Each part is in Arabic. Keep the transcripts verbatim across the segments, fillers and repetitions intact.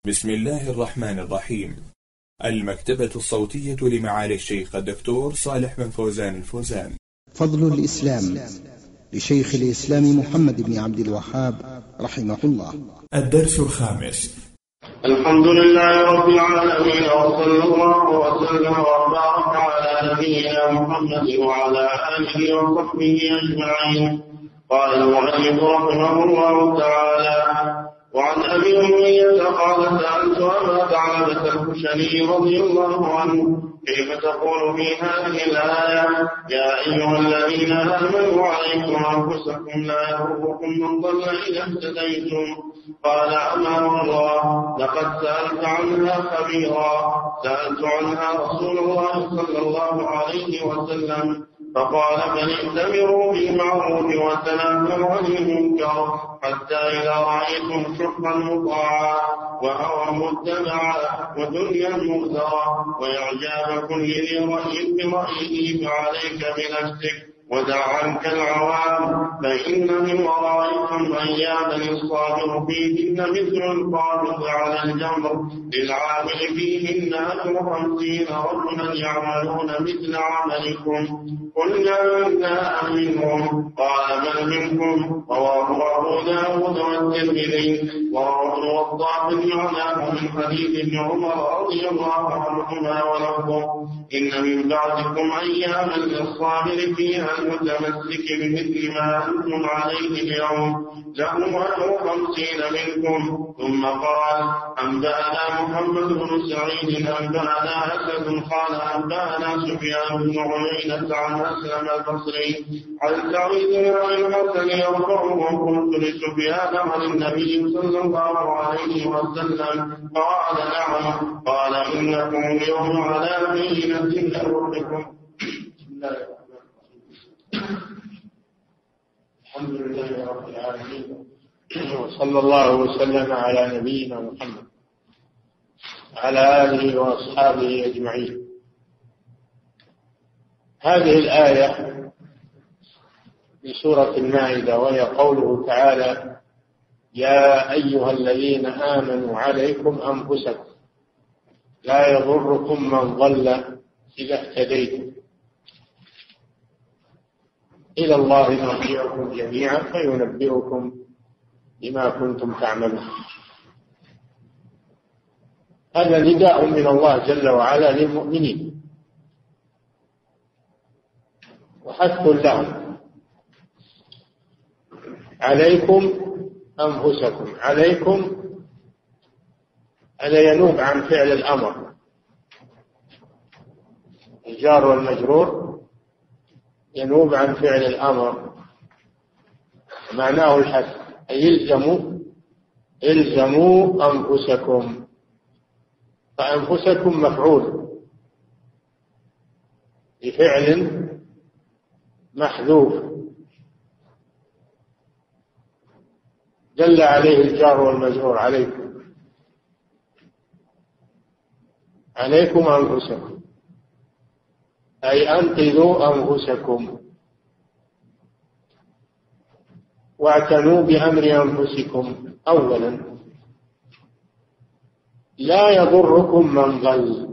بسم الله الرحمن الرحيم. المكتبة الصوتية لمعالي الشيخ الدكتور صالح بن فوزان الفوزان. فضل الإسلام لشيخ الإسلام محمد بن عبد الوهاب رحمه الله. الدرس الخامس. الحمد لله رب العالمين، وصلى الله وسلم وبارك على نبينا محمد وعلى آله وصحبه أجمعين. قال المؤلف رحمه الله تعالى: وعن أبي أمية قال: سألت أبا ثعلبة الخشني رضي الله عنه: كيف تقول في هذه الآية: يا أيها الذين آمنوا عليكم أنفسكم لا يضركم من ضل إذا اهتديتم؟ قال: أما والله لقد سألت عنها خبيرا، سألت عنها رسول الله صلى الله عليه وسلم، فقال: فليأتمروا بالمعروف وتناهوا عن المنكر، حتى إذا رأيتم شحا مطاعا وهوى متبعا ودنيا مؤثرا وإعجاب كل ذي رأي برأيه فعليك بنفسك ودع عنك العوام، فإن من ورائكم أياما الصابر فيهن مثل القابض على الجمر، للعامل فيهن أجر خمسين رجلا يعملون مثل عملكم. قلنا منا منهم؟ قال: بل منكم. رواه أبو داود والترمذي. ورواه الوضاح معناه من حديث ابن عمر رضي الله عنهما ولفظه: إن من بعدكم أياما للصابر فيها المتمسك بمثل ما أنتم عليه اليوم له أجر خمسين منكم. ثم قال: أنبأنا محمد بن سعيد أنبأنا أسد قال أنبأنا سفيان بن عيينة عن أسلم البصري عن سعيد بن الحسن يرفعه: قلت لسفيان عن النبي صلى الله عليه وسلم؟ قال: نعم. قال: إنكم اليوم على بينة لربكم. الحمد لله رب العالمين، وصلى الله وسلم على نبينا محمد وعلى آله وأصحابه أجمعين. هذه الآية في سورة المائدة، وهي قوله تعالى: يا أيها الذين آمنوا عليكم أنفسكم لا يضركم من ضل إذا اهتديتم، إلى الله مرجعكم جميعا فينبئكم بما كنتم تعملون. هذا نداء من الله جل وعلا للمؤمنين وحث لهم: عليكم أنفسكم. عليكم هذا ينوب عن فعل الأمر، الجار والمجرور ينوب عن فعل الأمر، معناه الحث، أي الزموا الزموا أنفسكم. فأنفسكم مفعول بفعل محذوف دل عليه الجار والمجرور: عليكم. عليكم أنفسكم أي أنقذوا أنفسكم واعتنوا بأمر أنفسكم. أولا، لا يضركم من ضل.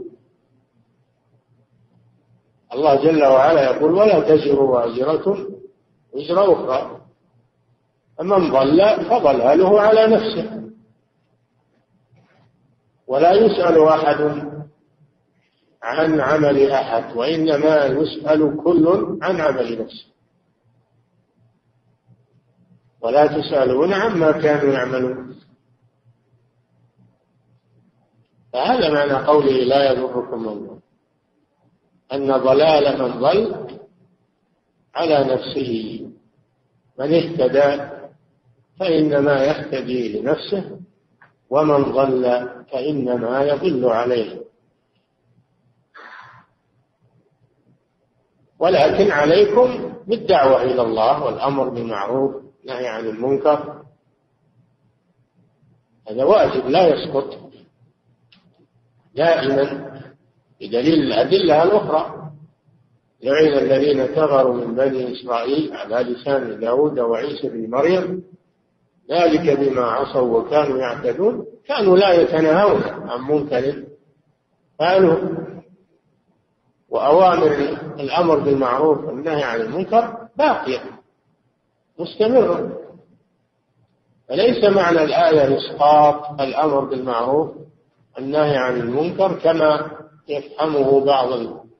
الله جل وعلا يقول: ولا تزر وازرة وزر أخرى، فمن ضل فضلاله على نفسه، ولا يسأل أحد عن عمل أحد، وإنما يسأل كل عن عمل نفسه، ولا تسألون عما كانوا يعملون. فهذا معنى قوله: لا يضركم من ضل، أن ضلال من ضل على نفسه. من اهتدى فإنما يهتدي لنفسه، ومن ضل فإنما يضل عليه. ولكن عليكم بالدعوة إلى الله والأمر بالمعروف والنهي عن المنكر، هذا واجب لا يسقط دائما بدليل الأدلة الأخرى: لعن الذين كفروا من بني إسرائيل على لسان داود وعيسى بن مريم ذلك بما عصوا وكانوا يعتدون كانوا لا يتناهون عن منكر فعلوه. وأوامر الأمر بالمعروف والنهي عن المنكر باقية مستمرة. فليس معنى الآية إسقاط الأمر بالمعروف والنهي عن المنكر كما يفهمه بعض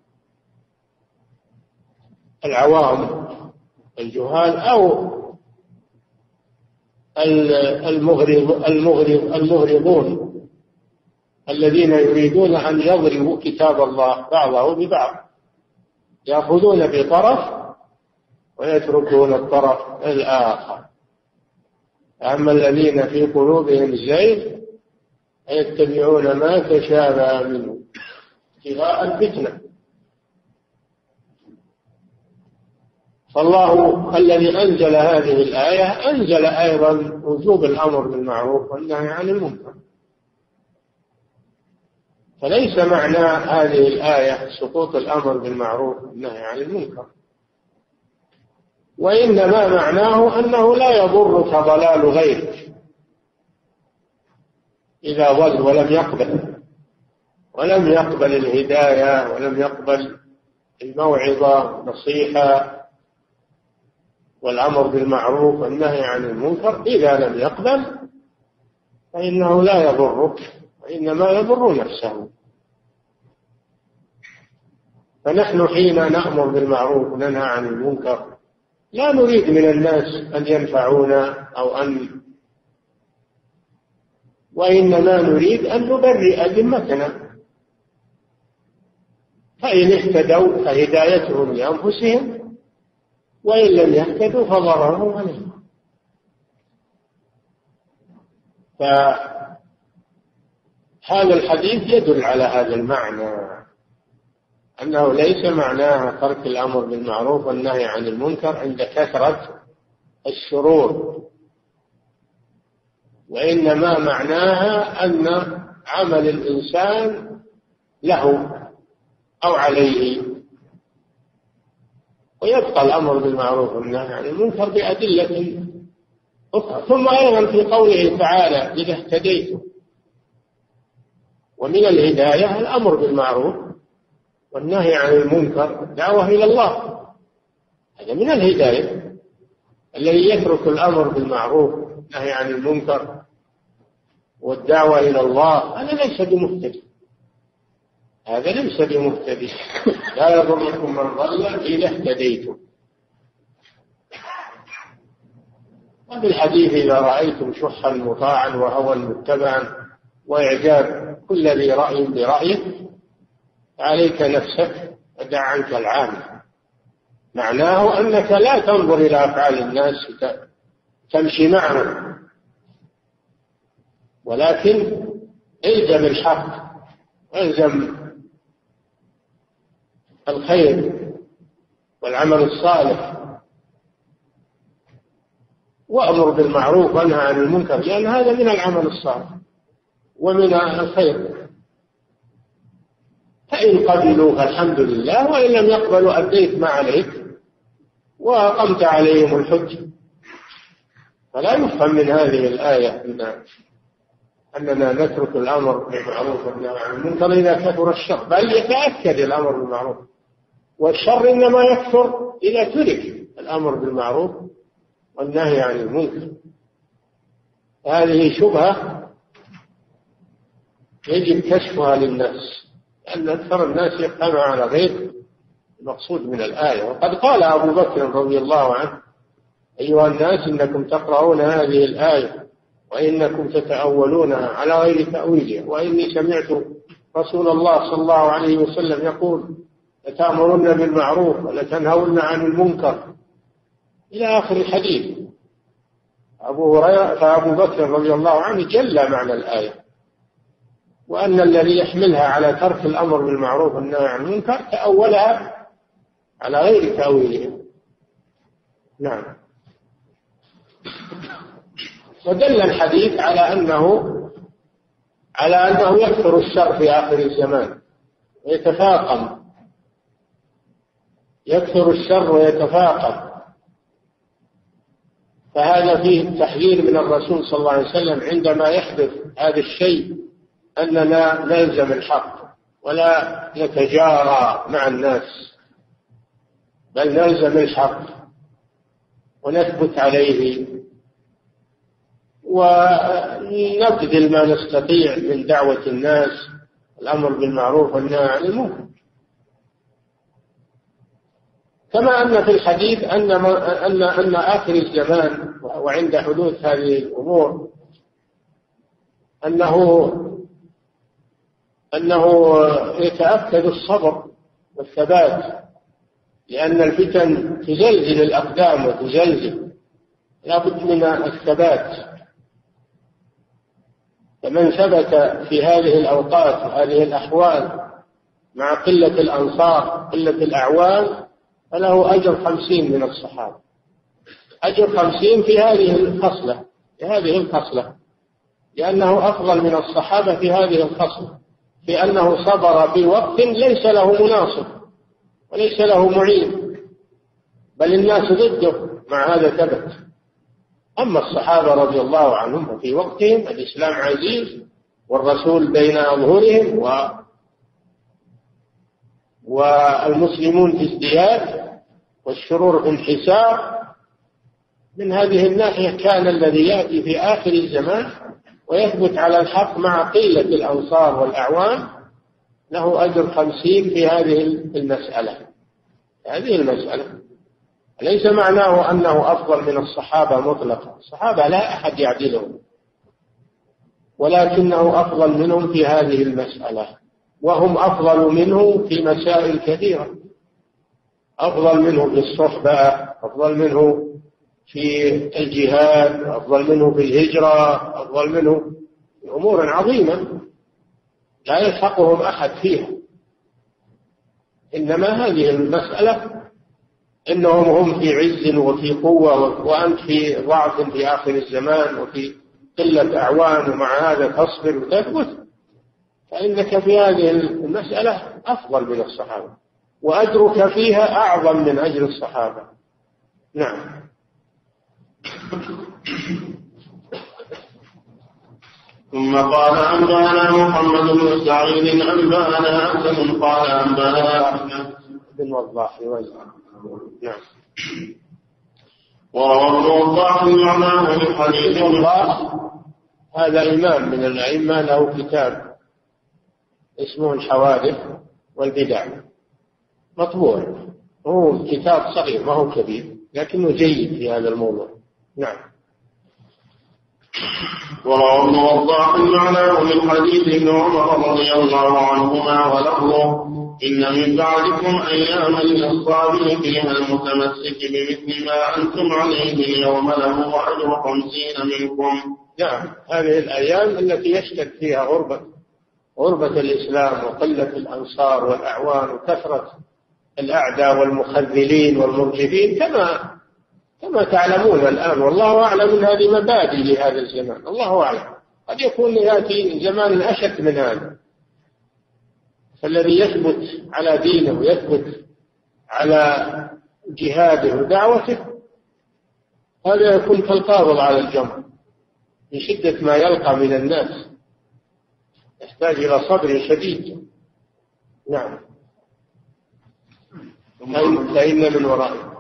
العوام الجهال أو المغرض المغرض المغرضون الذين يريدون أن يضربوا كتاب الله بعضه ببعض، يأخذون بطرف ويتركون الطرف الآخر. أما الذين في قلوبهم زيغ يتبعون ما تشابه منه ابتغاء الفتنة. فالله الذي أنزل هذه الآية أنزل أيضا وجوب الأمر بالمعروف والنهي عن المنكر. فليس معنى هذه الآية سقوط الأمر بالمعروف والنهي عن المنكر، وإنما معناه أنه لا يضرك ضلال غيرك إذا ضل ولم يقبل ولم يقبل الهداية ولم يقبل الموعظة والنصيحة والأمر بالمعروف والنهي عن المنكر. إذا لم يقبل فإنه لا يضرك وإنما يضر نفسه. فنحن حين نأمر بالمعروف وننهى عن المنكر لا نريد من الناس أن ينفعونا أو أن وإنما نريد أن نبرئ ذمتنا. فإن اهتدوا فهدايتهم لأنفسهم وإن لم يهتدوا فضررهم عليهم. فهذا الحديث يدل على هذا المعنى، أنه ليس معناها ترك الأمر بالمعروف والنهي عن المنكر عند كثرة الشرور، وإنما معناها أن عمل الإنسان له أو عليه، ويبقى الأمر بالمعروف والنهي عن المنكر بأدلة أخرى. ثم أيضا في قوله تعالى إذا اهتديتم، ومن الهداية الأمر بالمعروف والنهي عن المنكر دعوة إلى الله، هذا من الهداية. الذي يترك الأمر بالمعروف والنهي عن المنكر والدعوة إلى الله هذا ليس بمهتدي، هذا ليس بمهتدي. لا يضركم من ضل إذا اهتديتم. وفي الحديث إذا رأيتم شحا مطاعا وهوى متبعا وإعجاب كل ذي رأي برأيه عليك نفسك ودع عنك العامة. معناه أنك لا تنظر إلى أفعال الناس تمشي معهم، ولكن الزم الحق والزم الخير والعمل الصالح وأمر بالمعروف وانهى عن المنكر، لأن هذا من العمل الصالح ومن الخير. فإن قبلوا فالحمد لله، وإن لم يقبلوا أديت ما عليك وأقمت عليهم الحج. فلا يفهم من هذه الآية إن أننا نترك الأمر بالمعروف والنهي عن المنكر إذا كثر الشر، بل يتأكد الأمر بالمعروف، والشر إنما يكثر إذا ترك الأمر بالمعروف والنهي عن المنكر. هذه شبهة يجب كشفها للناس، لأن أكثر الناس يفهم على غير المقصود من الآية. وقد قال أبو بكر رضي الله عنه أيها الناس إنكم تقرؤون هذه الآية وإنكم تتأولونها على غير تأويلها، وإني سمعت رسول الله صلى الله عليه وسلم يقول لتأمرن بالمعروف ولتنهون عن المنكر إلى آخر الحديث. أبو هريرة فأبو بكر رضي الله عنه جل معنى الآية، وأن الذي يحملها على ترك الأمر بالمعروف والنهي عن المنكر تأولها على غير تأويلها. نعم. ودل الحديث على أنه على أنه يكثر الشر في آخر الزمان ويتفاقم، يكثر الشر ويتفاقم. فهذا فيه تحذير من الرسول صلى الله عليه وسلم عندما يحدث هذا الشيء أننا نلزم الحق ولا نتجارى مع الناس، بل نلزم الحق ونثبت عليه ونبذل ما نستطيع من دعوة الناس، الأمر بالمعروف والنهي عن المنكر. كما أن في الحديث أن أن أن آخر الزمان وعند حدوث هذه الأمور أنه أنه يتأكد الصبر والثبات، لأن الفتن تزلزل الأقدام وتزلزل، لا بد من الثبات. فمن ثبت في هذه الأوقات وهذه الأحوال مع قلة الأنصار قلة الأعوان فله أجر خمسين من الصحابة، أجر خمسين في هذه الخصلة في هذه الخصلة لأنه أفضل من الصحابة في هذه الخصلة، في أنه صبر في وقت ليس له مناصر وليس له معين، بل الناس ضده، مع هذا ثبت. أما الصحابة رضي الله عنهم في وقتهم الإسلام عزيز والرسول بين أظهرهم و والمسلمون في ازدياد والشرور في انحسار، من هذه الناحية كان الذي يأتي في آخر الزمان ويثبت على الحق مع قلة الأنصار والأعوان له أجر خمسين في هذه المسألة هذه المسألة ليس معناه أنه أفضل من الصحابة مطلقا، الصحابة لا أحد يعدلهم، ولكنه أفضل منهم في هذه المسألة، وهم أفضل منه في مسائل كثيرة، أفضل منه في الصحبة، أفضل منه في الجهاد، أفضل منه في الهجرة، أفضل منه في أمور عظيمة لا يلحقهم أحد فيها. إنما هذه المسألة إنهم هم في عز وفي قوة وأنت في ضعف في آخر الزمان وفي قلة أعوان، ومع هذا تصبر وتثبت، فإنك في هذه المسألة أفضل من الصحابة، وأجرك فيها أعظم من أجر الصحابة. نعم. ثم قال أنبأنا محمد بن سعيد أنبأنا حسن قال أنبأنا أحمد بن وضاح. نعم. وروى ابن وضاح معناه من حديث الله، هذا إمام من الأئمة له كتاب اسمه الحوادث والبدع، مطبوع، هو كتاب صغير ما هو كبير لكنه جيد في هذا الموضوع. نعم. وروى ابن وضاح معناه من حديث ابن عمر رضي الله عنهما ولفظه إن من بعدكم أياما للصابر فيها المتمسك بمثل ما أنتم عليه اليوم له أجر خمسين منكم. نعم، هذه الأيام التي يشتد فيها غربة غربة الإسلام وقلة الأنصار والأعوان وكثرة الأعداء والمخذلين والمرجفين، كما كما تعلمون الآن، والله أعلم من هذه مبادئ لهذا الزمان، الله أعلم، قد يكون يأتي زمان أشد من هذا. فالذي يثبت على دينه ويثبت على جهاده ودعوته هذا يكون كالقابض على الجمر من شدة ما يلقى من الناس، يحتاج إلى صبر شديد. نعم. فإن من ورائه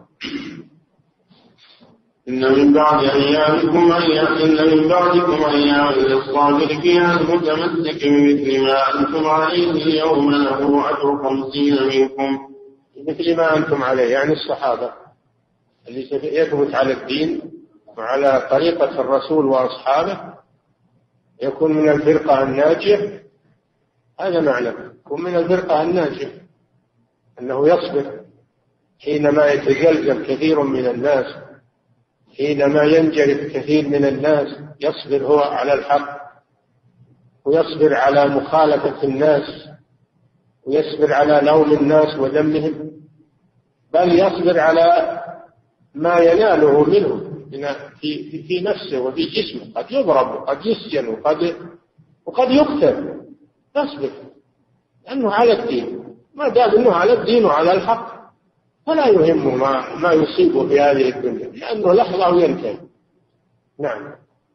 إن من بعد أيامكم أيام إن من بعدكم أيام للصابر فيها المتمسك بمثل ما أنتم عليه اليوم له أجر خمسين منكم. مثل ما أنتم عليه يعني الصحابة اللي يثبت على الدين وعلى طريقة الرسول وأصحابه يكون من الفرقة الناجية. هذا معنى يكون من الفرقة الناجية أنه يصبر حينما يتزلزل كثير من الناس، حينما ينجرف كثير من الناس يصبر هو على الحق، ويصبر على مخالفة الناس، ويصبر على لوم الناس وذمهم، بل يصبر على ما يناله منه في, في, في نفسه وفي جسمه، قد يضرب وقد يسجن وقد, وقد يقتل، يصبر لأنه على الدين، ما دام أنه على الدين وعلى الحق فلا يهمه ما, ما يصيبه في هذه الدنيا، لأنه لحظة وينتهي نعم.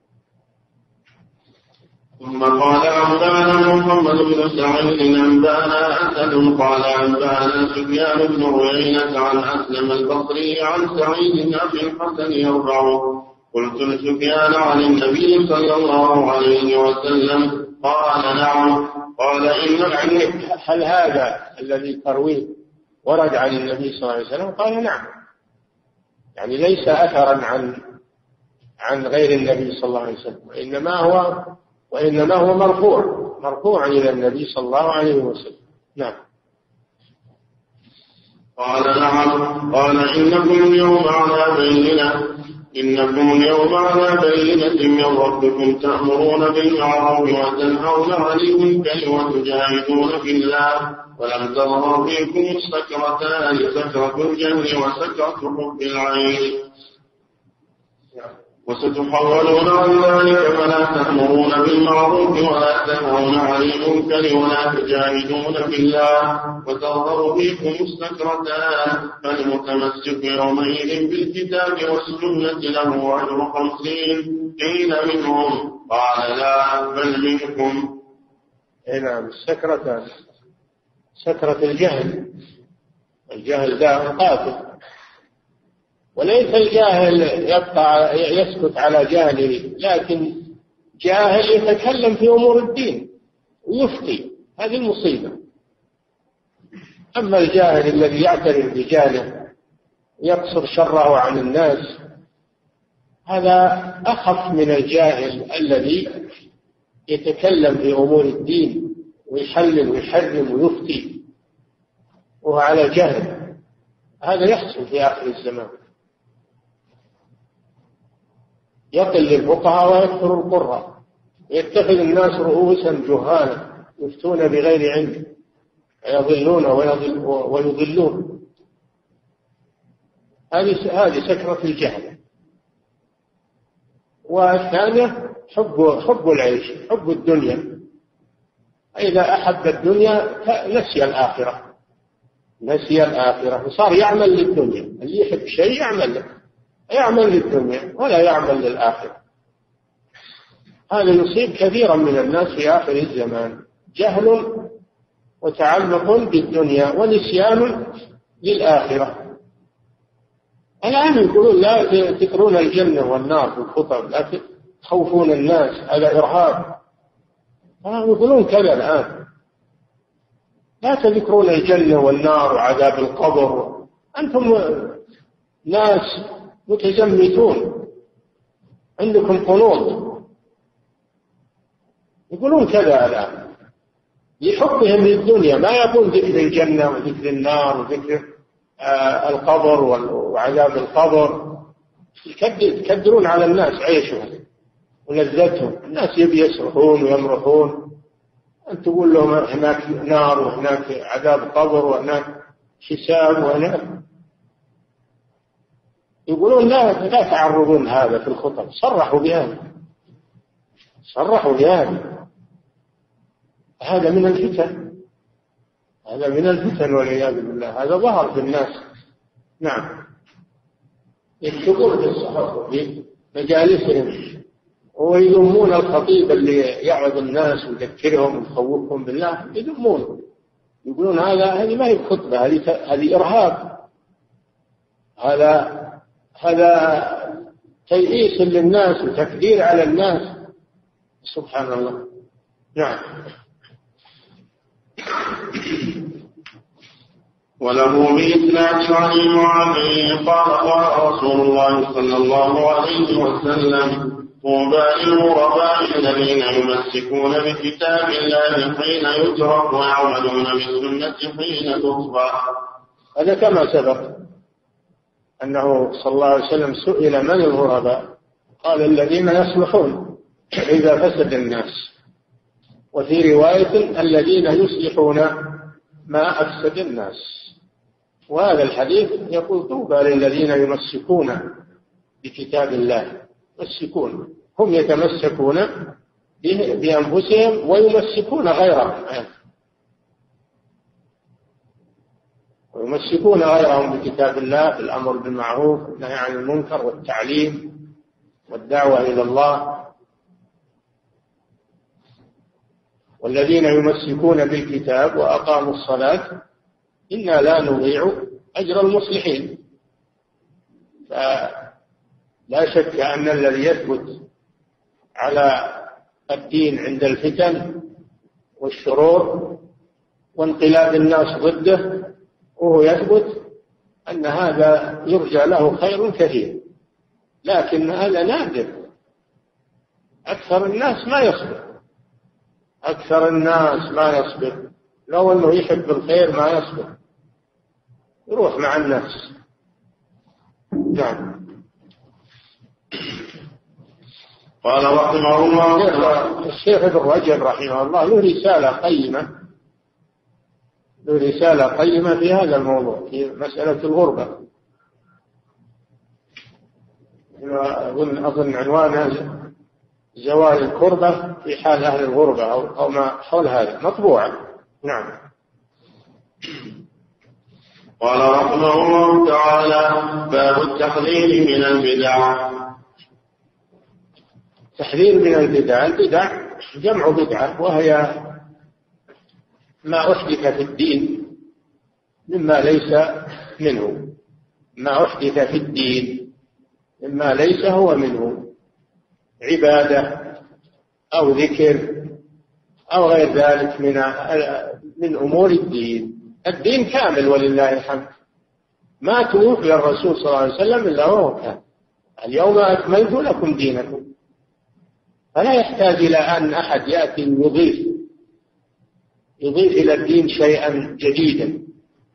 ثم قال أنبانا محمد بن سعيد أنبانا أسد قال أنبانا سفيان بن عيينة عن أسلم البصري عن سعيد أبي الحسن يرفعه. قلت لسفيان عن النبي صلى الله عليه وسلم قال نعم. قال إن يعني هل هذا الذي ترويه ورد عن النبي صلى الله عليه وسلم؟ قال نعم، يعني ليس أثرا عن عن غير النبي صلى الله عليه وسلم، وإنما هو وإنما هو مرفوع مرفوع إلى النبي صلى الله عليه وسلم. نعم. قال نعم. قال إنكم اليوم على بينة إنكم اليوم على بينة من ربكم تأمرون بالمعروف وتنهون عن المنكر وتجاهدون في الله ولم تظهر فيكم السكرتان سكرة الجهل وسكرة حب العين وستحولون عن ذلك فلا تأمرون بالمعروف ولا تنهون عن المنكر ولا تجاهدون في الله وتظهر فيكم السكرتان فالمتمسك يومئذ بالكتاب والسنة له أجر خمسين. قيل منهم قال لا بل منكم. نعم. السكرتان سكرة الجهل، الجهل داء قاتل، وليس الجاهل يبقى يسكت على جهله، لكن جاهل يتكلم في أمور الدين ويفتي، هذه المصيبة. أما الجاهل الذي يعترف بجهله يقصر شره عن الناس، هذا أخف من الجاهل الذي يتكلم في أمور الدين ويحلل ويحرم ويفتي وهو على جهل. هذا يحصل في آخر الزمان، يقل الفقهاء ويكثر القراء، يتخذ الناس رؤوسا جهالا يفتون بغير علم ويضلون ويضلون. هذه هذه سكرة الجهل. والثانية حب حب العيش، حب الدنيا. إذا أحب الدنيا نسي الآخرة، نسي الآخرة وصار يعمل للدنيا. اللي يحب شيء يعمل له، يعمل للدنيا ولا يعمل للآخرة. هذا يصيب كثيرا من الناس في آخر الزمان، جهل وتعلق بالدنيا ونسيان للآخرة. الآن يقولون لا تذكرون الجنة والنار في الخطب، لا تخوفون الناس، هذا إرهاب. يقولون كذا الآن، لا تذكرون الجنة والنار وعذاب القبر، أنتم ناس متزمتون عندكم قنوط. يقولون كذا الآن لحبهم للدنيا، ما يقول ذكر الجنة وذكر النار وذكر آه القبر وعذاب القبر. يكدرون على الناس عيشهم ولذتهم. الناس يبي يسرحون ويمرحون، أن تقول لهم هناك نار وهناك عذاب قبر وهناك حساب وهناك. يقولون لا لا تعرضون هذا في الخطب، صرحوا بهذا، صرحوا بهذا. هذا من الفتن، هذا من الفتن والعياذ بالله. هذا ظهر في الناس. نعم. يكتبون في الصحف في مجالسهم ويذمون الخطيب اللي يعظ الناس ويذكرهم ويخوفهم بالله، يذمونه، يقولون هذا هذه ما هي خطبة، هذه هذه إرهاب، هذا هذا تيئيس للناس وتكدير على الناس. سبحان الله. نعم. وله بإسناد عن المعافي قال قال رسول الله صلى الله عليه وسلم طوبى للغرباء الذين يمسكون بكتاب الله حين يترك ويعملون بالسنة حين تطبع. هذا كما سبق أنه صلى الله عليه وسلم سئل من الغرباء، قال الذين يصلحون إذا فسد الناس، وفي رواية الذين يصلحون ما أفسد الناس. وهذا الحديث يقول طوبى للذين يمسكون بكتاب الله. يمسكون، هم يتمسكون بأنفسهم ويمسكون غيرهم، ويمسكون غيرهم بكتاب الله في الأمر بالمعروف والنهي عن المنكر والتعليم والدعوة إلى الله. والذين يمسكون بالكتاب وأقاموا الصلاة إنا لا نضيع أجر المصلحين. فلا شك أن الذي يثبت على الدين عند الفتن والشرور وانقلاب الناس ضده وهو يثبت أن هذا يرجى له خير كثير، لكن هذا نادر. أكثر الناس ما يصبر، أكثر الناس ما يصبر، لو أنه يحب الخير ما يصبر، يروح مع الناس. نعم. قال رحمه الله الشيخ ابن رجب رحمه الله له رسالة قيمة له رسالة قيمة في هذا الموضوع، في مسألة الغربة. أظن أظن عنوانها زوال الكربة في حال أهل الغربة أو أو ما حول هذا، مطبوعة. نعم. قال رحمه الله تعالى: باب التحذير من البدع. تحذير من البدع. البدع جمع بدعة، وهي ما أحدث في الدين مما ليس منه، ما أحدث في الدين مما ليس هو منه، عبادة أو ذكر أو غير ذلك من من أمور الدين. الدين كامل ولله الحمد، ما توفي الرسول صلى الله عليه وسلم إلا وهو كامل. اليوم أكملت لكم دينكم، فلا يحتاج إلى أن أحد يأتي يضيف يضيف إلى الدين شيئا جديدا،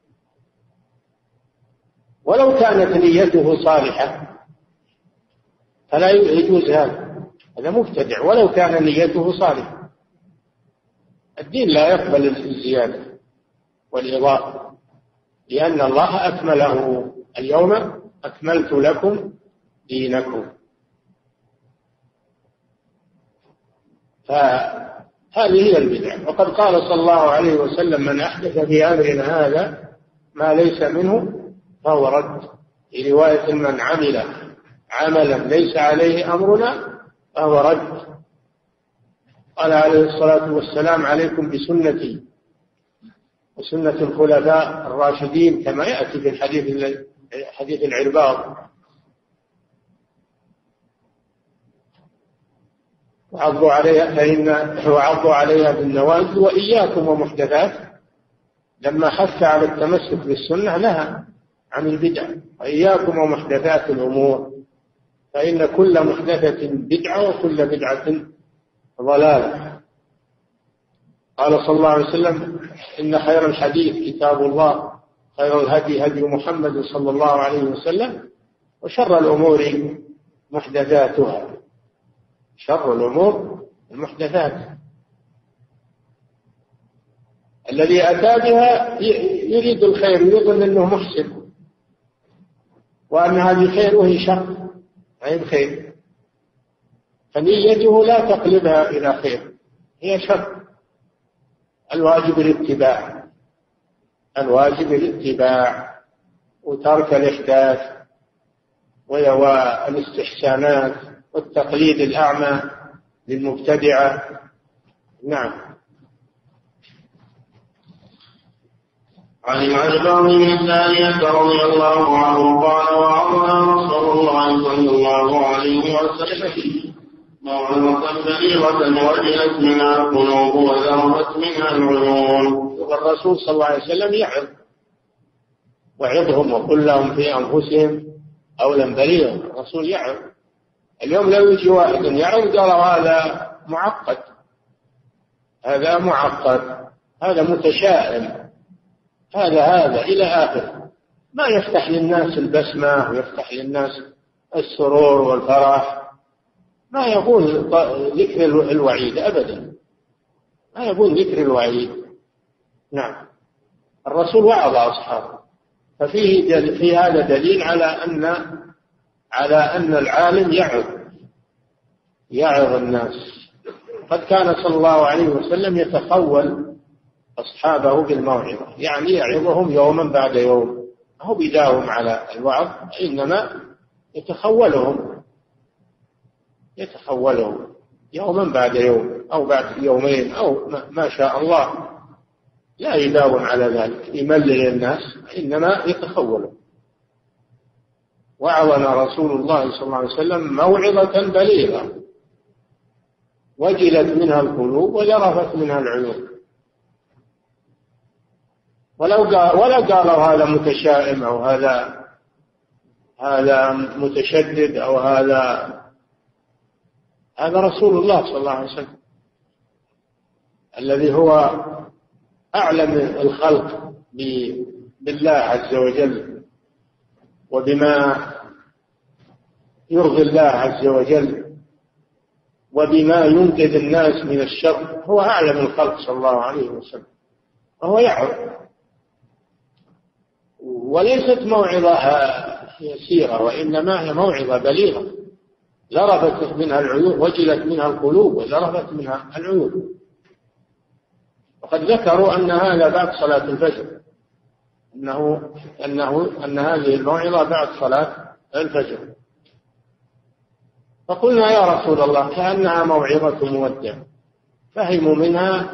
ولو كانت نيته صالحة فلا يجوز هذا، هذا مبتدع ولو كان نيته صالحة. الدين لا يقبل الزيادة والإضافة، لأن الله أكمله. اليوم أكملت لكم دينكم. فهذه هي البدع. وقد قال صلى الله عليه وسلم: من أحدث في أمرنا هذا ما ليس منه فهو رد. في رواية: من عمل عملا ليس عليه أمرنا فهو رد. قال عليه الصلاة والسلام: عليكم بسنتي وسنة الخلفاء الراشدين، كما يأتي في الحديث حديث العرباض. وعضوا عليها فإن وعضوا عليها بالنواجذ وإياكم ومحدثات. لما حث على التمسك بالسنة نهى عن البدع: وإياكم ومحدثات الأمور فإن كل محدثة بدعة وكل بدعة ضلالة. قال صلى الله عليه وسلم: إن خير الحديث كتاب الله، خير الهدي هدي محمد صلى الله عليه وسلم، وشر الأمور محدثاتها. شر الأمور المحدثات. الذي أتى بها يريد الخير، يظن أنه محسن، وأن هذه خير وهي شر، أي خير، فنيته لا تقلبها إلى خير، هي شر. الواجب الاتباع، الواجب الاتباع وترك الإحداث والاستحسانات والتقليد الأعمى للمبتدعة. نعم. عن العرباض بن الثانية رضي الله عنه قال: وعظنا رسول الله صلى الله عليه وسلم موعظة بليغة وجلت منها القلوب وذرفت منها العيون. والرسول صلى الله عليه وسلم يعظ، وعظهم وقل لهم في أنفسهم قولا بليغا. الرسول يعظ. اليوم لو يجي واحد يعظ قال: هذا معقد، هذا معقد، هذا متشائم، هذا هذا إلى آخر، ما يفتح للناس البسمة ويفتح للناس السرور والفرح، ما يقول ذكر الوعيد أبدا، ما يقول ذكر الوعيد. نعم. الرسول وعظ أصحابه، ففيه في هذا دليل على أن على أن العالم يعظ يعظ الناس. قد كان صلى الله عليه وسلم يتخول أصحابه بالموعظة، يعني يعظهم يوما بعد يوم، هو بداهم على الوعظ، إنما يتخولهم يتخوله يوما بعد يوم أو بعد يومين أو ما شاء الله، لا يداوم على ذلك يملل الناس، إنما يتخوله. وعظنا رسول الله صلى الله عليه وسلم موعظة بليغة وجلت منها القلوب وجرفت منها العيون. ولو قال ولا قالوا هذا متشائم أو هذا هذا متشدد أو هذا هذا رسول الله صلى الله عليه وسلم الذي هو أعلم الخلق بالله عز وجل وبما يرضي الله عز وجل وبما ينقذ الناس من الشر. هو أعلم الخلق صلى الله عليه وسلم وهو يعرف. وليست موعظة يسيرة وإنما هي موعظة بليغة لرفت منها العيون وجلت منها القلوب وذرفت منها العيون. وقد ذكروا أن هذا بعد صلاة الفجر، أنه أنه أن هذه الموعظة بعد صلاة الفجر. فقلنا يا رسول الله كأنها موعظة مودع، فهموا منها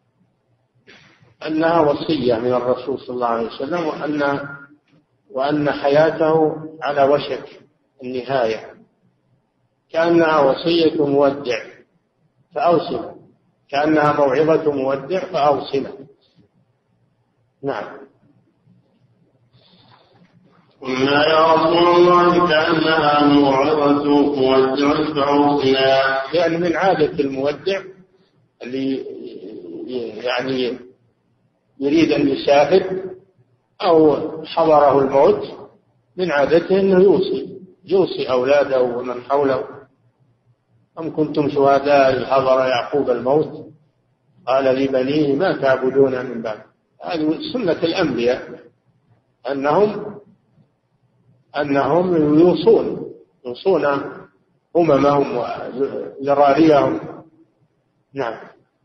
أنها وصية من الرسول صلى الله عليه وسلم وأن وأن حياته على وشك النهاية، كأنها وصية مودع فأوصل، كأنها موعظة مودع فأوصل. نعم. قلنا يا رسول الله كأنها موعظة مودع فأوصلها، لأن من عادة المودع اللي يعني يريد أن يسافر أو حضره الموت من عادته أنه يوصي يوصي أولاده ومن حوله. أم كنتم شهداء إذ حضر يعقوب الموت قال لبنيه ما تعبدون من بعد. هذه سنة الأنبياء أنهم أنهم يوصون يوصون أممهم وذراريهم. نعم.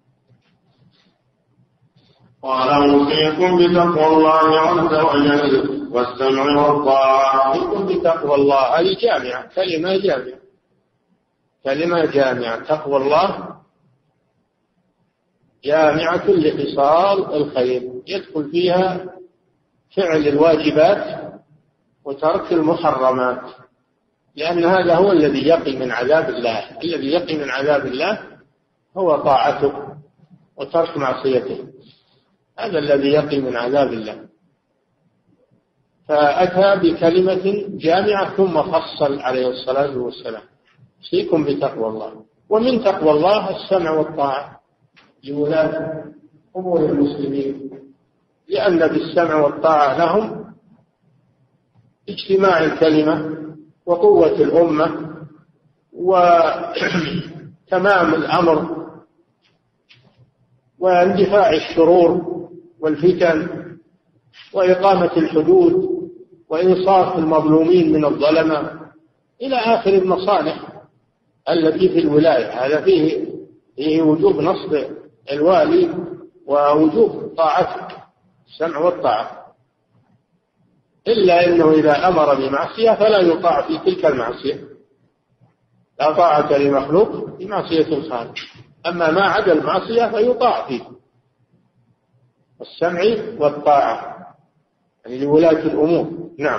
قال أوصيكم بتقوى الله عز وجل والسمع والطاعة. أوصيكم بتقوى الله، هذه جامعة، كلمة جامعة كلمة جامعة. تقوى الله جامعة لخصال الخير، يدخل فيها فعل الواجبات وترك المحرمات، لأن هذا هو الذي يقي من عذاب الله. الذي يقي من عذاب الله هو طاعته وترك معصيته، هذا الذي يقي من عذاب الله. فأتى بكلمة جامعة ثم فصل عليه الصلاة والسلام أوصيكم بتقوى الله. ومن تقوى الله السمع والطاعة لولاة أمور المسلمين، لأن بالسمع والطاعة لهم اجتماع الكلمة وقوة الأمة وتمام الأمر واندفاع الشرور والفتن وإقامة الحدود وإنصاف المظلومين من الظلمة إلى آخر المصالح التي في الولاية. هذا فيه, فيه وجوب نصب الوالي ووجوب طاعتك السمع والطاعة، إلا أنه إذا أمر بمعصية فلا يطاع في تلك المعصية، لا طاعة لمخلوق في معصية الخالق، أما ما عدا المعصية فيطاع فيه. السمع والطاعة يعني لولاة الأمور. نعم.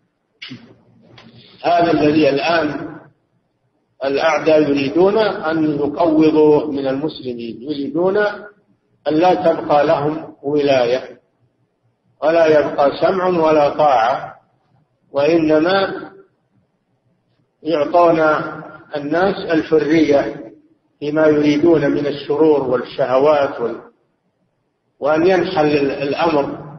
هذا الذي الآن الأعداء يريدون أن يقوضوا من المسلمين، يريدون أن لا تبقى لهم ولاية ولا يبقى سمع ولا طاعة، وإنما يعطون الناس الحرية فيما يريدون من الشرور والشهوات وال... وأن ينحل الأمر.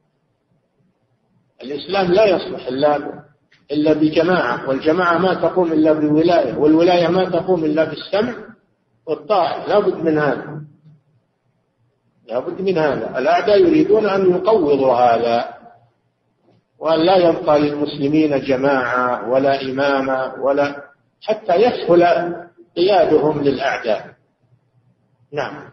الإسلام لا يصلح إلا إلا بجماعة، والجماعة ما تقوم إلا بالولاية، والولاية ما تقوم إلا بالسمع والطاعة. لا بد من هذا، لا بد من هذا. الأعداء يريدون أن يقوضوا هذا وأن لا يبقى للمسلمين جماعة ولا إمامة ولا حتى يسهل قيادهم للأعداء. نعم.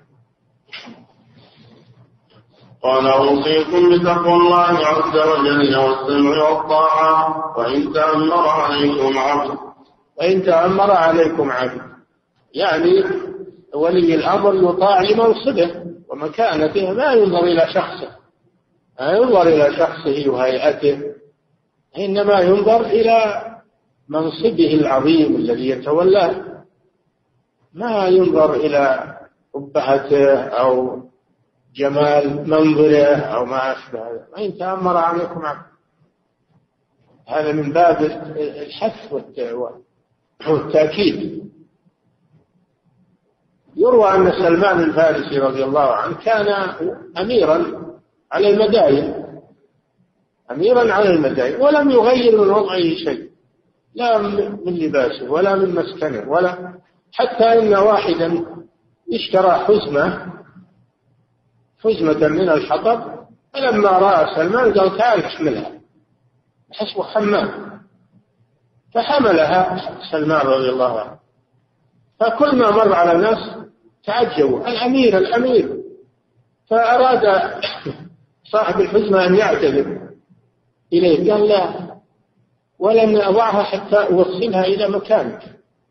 قال أوصيكم بتقوى الله عز وجل والسمع والطاعة وإن تأمر عليكم عبد وإن تأمر عليكم عبد، يعني ولي الأمر يطاع لمنصبه ومكانته، ما ينظر إلى شخصه، ما ينظر إلى شخصه وهيئته، إنما ينظر إلى منصبه العظيم الذي يتولاه، ما ينظر إلى أبهته أو جمال منظره أو ما أشبه هذا. وإن تأمر عليكم عبد، هذا من باب الحث والتأكيد. يروى أن سلمان الفارسي رضي الله عنه كان أميرا على المدائن، أميرا على المدائن، ولم يغير من وضعه شيء، لا من لباسه ولا من مسكنه، ولا حتى إن واحدا اشترى حزمة حزمة من الحطب، فلما رأى سلمان قال تعال احملها، حسب حمام، فحملها سلمان رضي الله عنه. فكل ما مر على الناس تعجبوا، الأمير الأمير، فأراد صاحب الحزمة أن يعتذر إليه، قال لا، ولن أضعها حتى أوصلها إلى مكانك.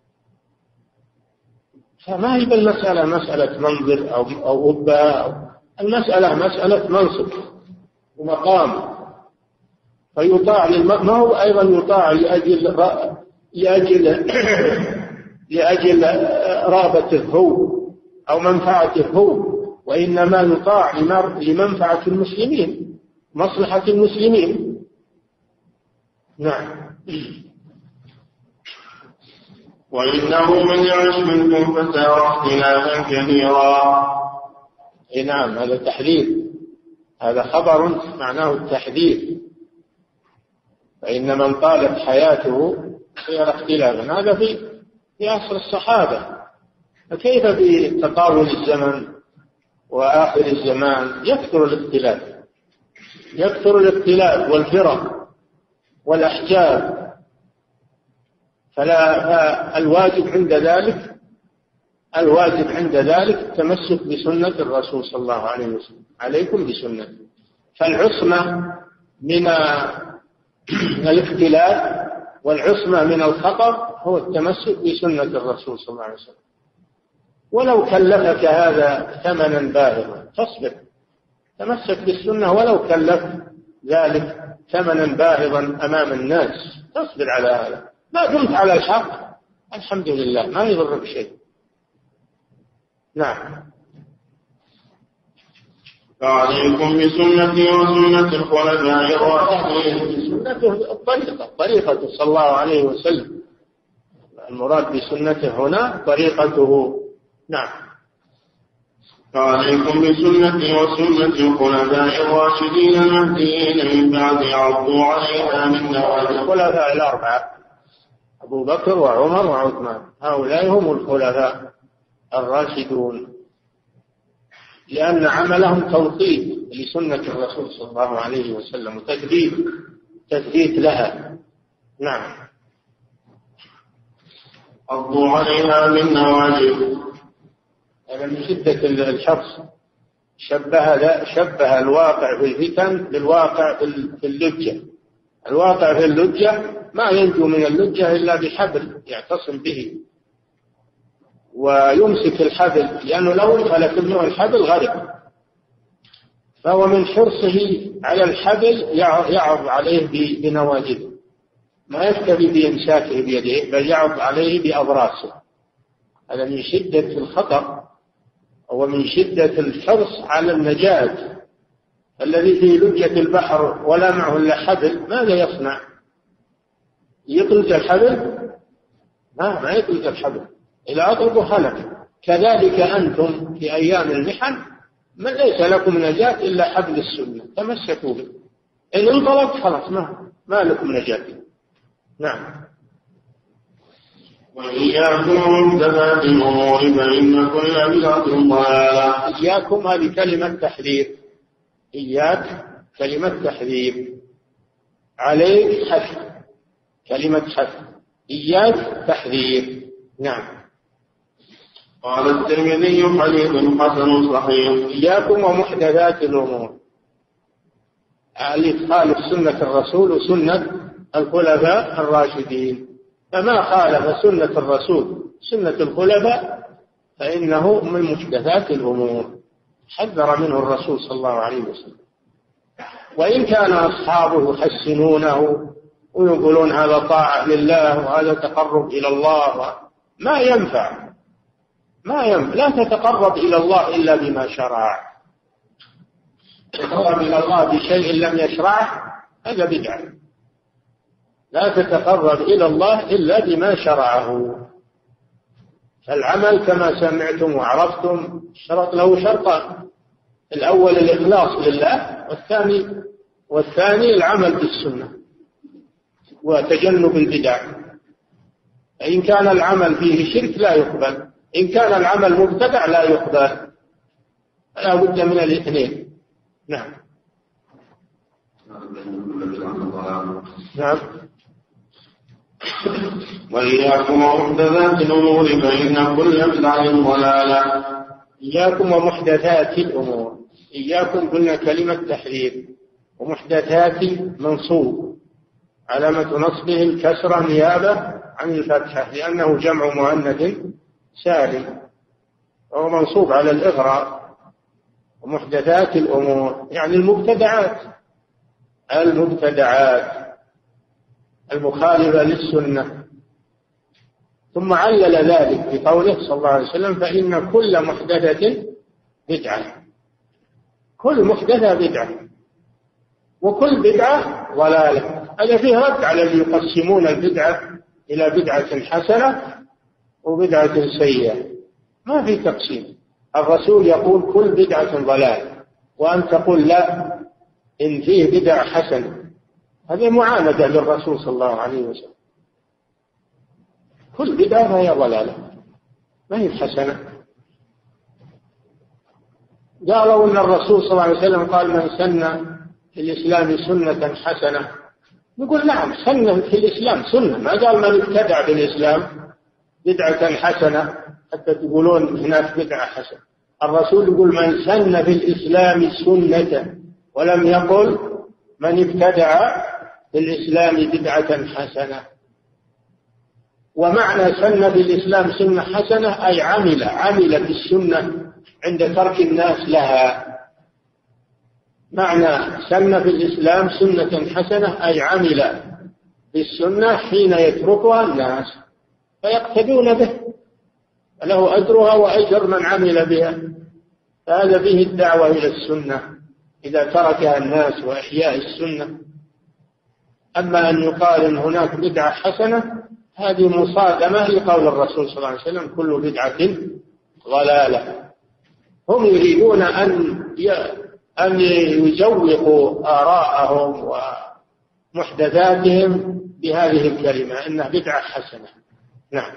فما هي بالمسألة مسألة منظر أو أو أبا أو المسألة مسألة منصب ومقام، فيطاع للم... ما هو أيضا يطاع لأجل لأجل لأجل رغبته هو أو منفعته هو، وإنما يطاع لمنفعة المسلمين، مصلحة المسلمين. نعم. وإنه من يعش منكم فسيرى اختلافا كثيرا. نعم، هذا تحذير، هذا خبر معناه التحذير، فإن من طالت حياته سيرى اختلافا. هذا في في عصر الصحابة، فكيف بتطاول الزمن وآخر الزمان يكثر الاختلاف، يكثر الاختلاف والفرق والأحزاب. فلا الواجب عند ذلك الواجب عند ذلك التمسك بسنة الرسول صلى الله عليه وسلم، عليكم بسنته. فالعصمة من الاختلاف والعصمة من الخطر هو التمسك بسنة الرسول صلى الله عليه وسلم. ولو كلفك هذا ثمنا باهظا فاصبر، تمسك بالسنة ولو كلف ذلك ثمنا باهظا أمام الناس، تصبر على هذا، ما دمت على الحق الحمد لله، ما يضرك شيء. نعم. فعليكم بسنتي وسنة الخلفاء الراشدين. سنته الطريقة، طريقة صلى الله عليه وسلم، المراد بسنته هنا طريقته. نعم. فعليكم بسنتي وسنة الخلفاء الراشدين المهديين من بعد عضوا عليها من نواجذ. الخلفاء الأربعة أبو بكر وعمر وعثمان، هؤلاء هم الخلفاء الراشدون، لأن عملهم توطيد لسنة الرسول صلى الله عليه وسلم وتثبيت تثبيت لها. نعم. عضوا عليها من نواجذ. هذا من شدة الحرص، شبه شبه الواقع في الفتن بالواقع في اللجة. الواقع في اللجة ما ينجو من اللجة إلا بحبل يعتصم به ويمسك الحبل، لأنه لو انفلت منه الحبل غرق، فهو من حرصه على الحبل يعض عليه بنواجذه، ما يكتفي بإمساكه بيده بل يعض عليه بأضراسه. هذا من شدة الخطر ومن شدة الحرص على النجاة. الذي في لجة البحر ولا معه إلا حبل ماذا يصنع؟ يطلق الحبل؟ ما ما يطلق الحبل، إذا أطلقوا هلك. كذلك أنتم في أيام المحن من ليس لكم نجاة إلا حبل السنة، تمسكوا به، إن انطلق خلاص ما ما لكم نجاة. نعم. وإياكم ومحدثات الأمور فإن كل بدعة ضلالة. إياكم هذه كلمة تحذير، إياك كلمة تحذير، عليك حث، كلمة حث، إياك تحذير. نعم. قال الترمذي حديث حسن صحيح. إياكم ومحدثات الأمور، اللي تخالف سنة الرسول وسنة الخلفاء الراشدين. فما خالف سنة الرسول سنة الخلفاء فإنه من محدثات الأمور، حذر منه الرسول صلى الله عليه وسلم. وإن كان أصحابه يحسنونه ويقولون هذا طاعة لله وهذا تقرب إلى الله، ما ينفع ما ينفع لا تتقرب إلى الله إلا بما شرع. تتقرب إلى الله بشيء لم يشرعه هذا بدعة. لا تتقرب إلى الله إلا بما شرعه. فالعمل كما سمعتم وعرفتم شرط له شرطان: الأول الإخلاص لله، والثاني والثاني العمل بالسنة وتجنب البدع. إن كان العمل فيه شرك لا يقبل، إن كان العمل مبتدع لا يقبل، لا بد من الاثنين. نعم نعم. وإياكم ومحدثات الأمور فإن كل بدعة ضلالة. إياكم ومحدثات الأمور، إياكم قلنا كلمة تحرير، ومحدثات منصوب علامة نصبه الكسرة نيابة عن الفتحة لأنه جمع مؤنث سالم، وهو منصوب على الإغراء. ومحدثات الأمور يعني المبتدعات المبتدعات المخالفة للسنة. ثم علل ذلك بقوله صلى الله عليه وسلم: فإن كل محدثة بدعة. كل محدثة بدعة، وكل بدعة ضلالة. هذا فيه رد على اللي يقسمون البدعة إلى بدعة حسنة وبدعة سيئة. ما في تقسيم. الرسول يقول كل بدعة ضلالة، وأن تقول لا إن فيه بدعة حسنة، هذه معاندة للرسول صلى الله عليه وسلم. كل بدعة فهي ضلالة ما هي حسنة. قالوا أن الرسول صلى الله عليه وسلم قال: من سن في الإسلام سنة حسنة. نقول نعم، سنة في الإسلام سنة، ما قال من ابتدع في الإسلام بدعة حسنة حتى تقولون هناك بدعة حسنة. الرسول يقول: من سن في الإسلام سنة، ولم يقل من ابتدع في الإسلام بدعة حسنة. ومعنى سن في الإسلام سنة حسنة أي عمل عمل بالسنة عند ترك الناس لها. معنى سن في الإسلام سنة حسنة أي عمل بالسنة حين يتركها الناس فيقتدون به، له أجرها وأجر من عمل بها. فهذا فيه الدعوة إلى السنة إذا تركها الناس وإحياء السنة. أما أن يقال إن هناك بدعة حسنة هذه مصادمة لقول الرسول صلى الله عليه وسلم: كل بدعة ضلالة. هم يريدون أن أن يزوقوا آراءهم ومحدثاتهم بهذه الكلمة إنها بدعة حسنة. نعم.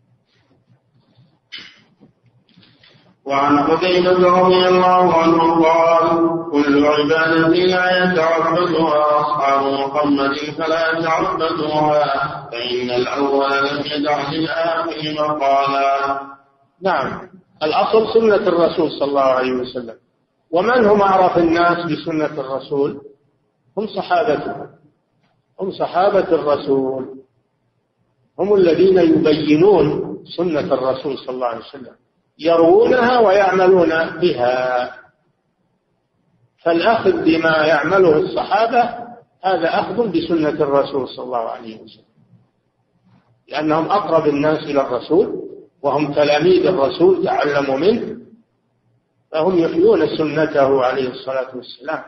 وعن قتيبة رضي الله عنه قال: كل عبادة لا يتعبدها أصحاب محمد فلا يتعبدوها، فإن الأول لم يدع للآخر مقالا. نعم، الأصل سنة الرسول صلى الله عليه وسلم. ومن هم أعرف الناس بسنة الرسول؟ هم صحابته، هم صحابة الرسول، هم الذين يبينون سنة الرسول صلى الله عليه وسلم، يروونها ويعملون بها. فالأخذ بما يعمله الصحابة هذا أخذ بسنة الرسول صلى الله عليه وسلم، لأنهم أقرب الناس إلى الرسول وهم تلاميذ الرسول تعلموا منه، فهم يحيون سنته عليه الصلاة والسلام.